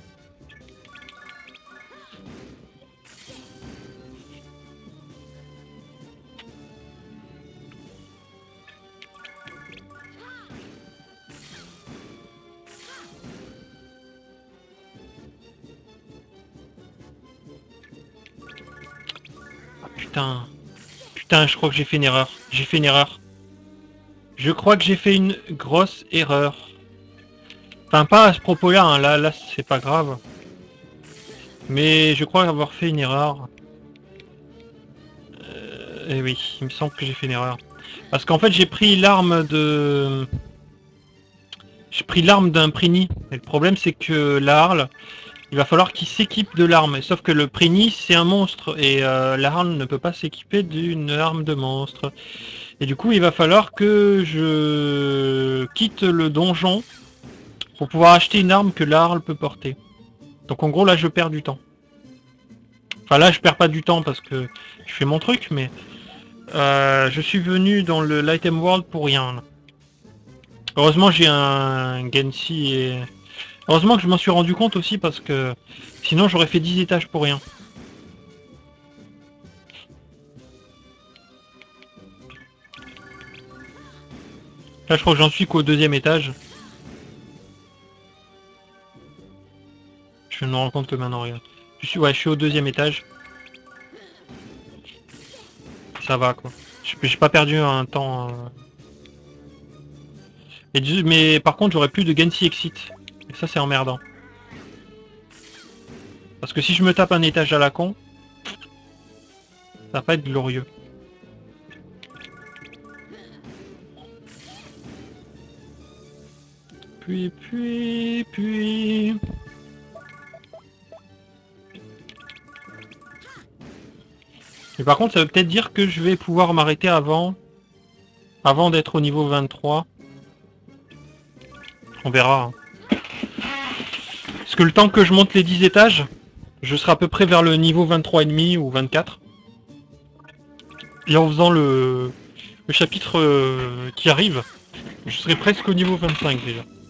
Ah, putain. Putain, je crois que j'ai fait une erreur. J'ai fait une erreur. Je crois que j'ai fait une grosse erreur. Enfin, pas à ce propos-là, hein. là, là c'est pas grave. Mais je crois avoir fait une erreur. Euh, et oui, il me semble que j'ai fait une erreur. Parce qu'en fait, j'ai pris l'arme de... J'ai pris l'arme d'un Prini. Et le problème, c'est que la Harle, il va falloir qu'il s'équipe de l'arme. Sauf que le Prini, c'est un monstre. Et euh, la Harle ne peut pas s'équiper d'une arme de monstre. Et du coup, il va falloir que je quitte le donjon pour pouvoir acheter une arme que la Harle peut porter. Donc en gros, là, je perds du temps. Enfin, là, je perds pas du temps parce que je fais mon truc, mais... Euh, je suis venu dans le l'Item World pour rien. Là. Heureusement, j'ai un Gensi et... Heureusement que je m'en suis rendu compte aussi parce que... Sinon, j'aurais fait dix étages pour rien. Là, je crois que j'en suis qu'au deuxième étage. Je me rends compte que maintenant, regarde. Je suis, ouais, je suis au deuxième étage. Ça va, quoi. J'ai pas perdu un temps... Euh... Et du... Mais par contre, j'aurais plus de Gensi Exit. Et ça, c'est emmerdant. Parce que si je me tape un étage à la con, ça va pas être glorieux. Puis, puis, puis... Mais par contre, ça veut peut-être dire que je vais pouvoir m'arrêter avant... Avant d'être au niveau vingt-trois. On verra. Hein. Parce que le temps que je monte les dix étages, je serai à peu près vers le niveau vingt-trois virgule cinq ou vingt-quatre. Et en faisant le, le chapitre euh, qui arrive, je serai presque au niveau vingt-cinq déjà.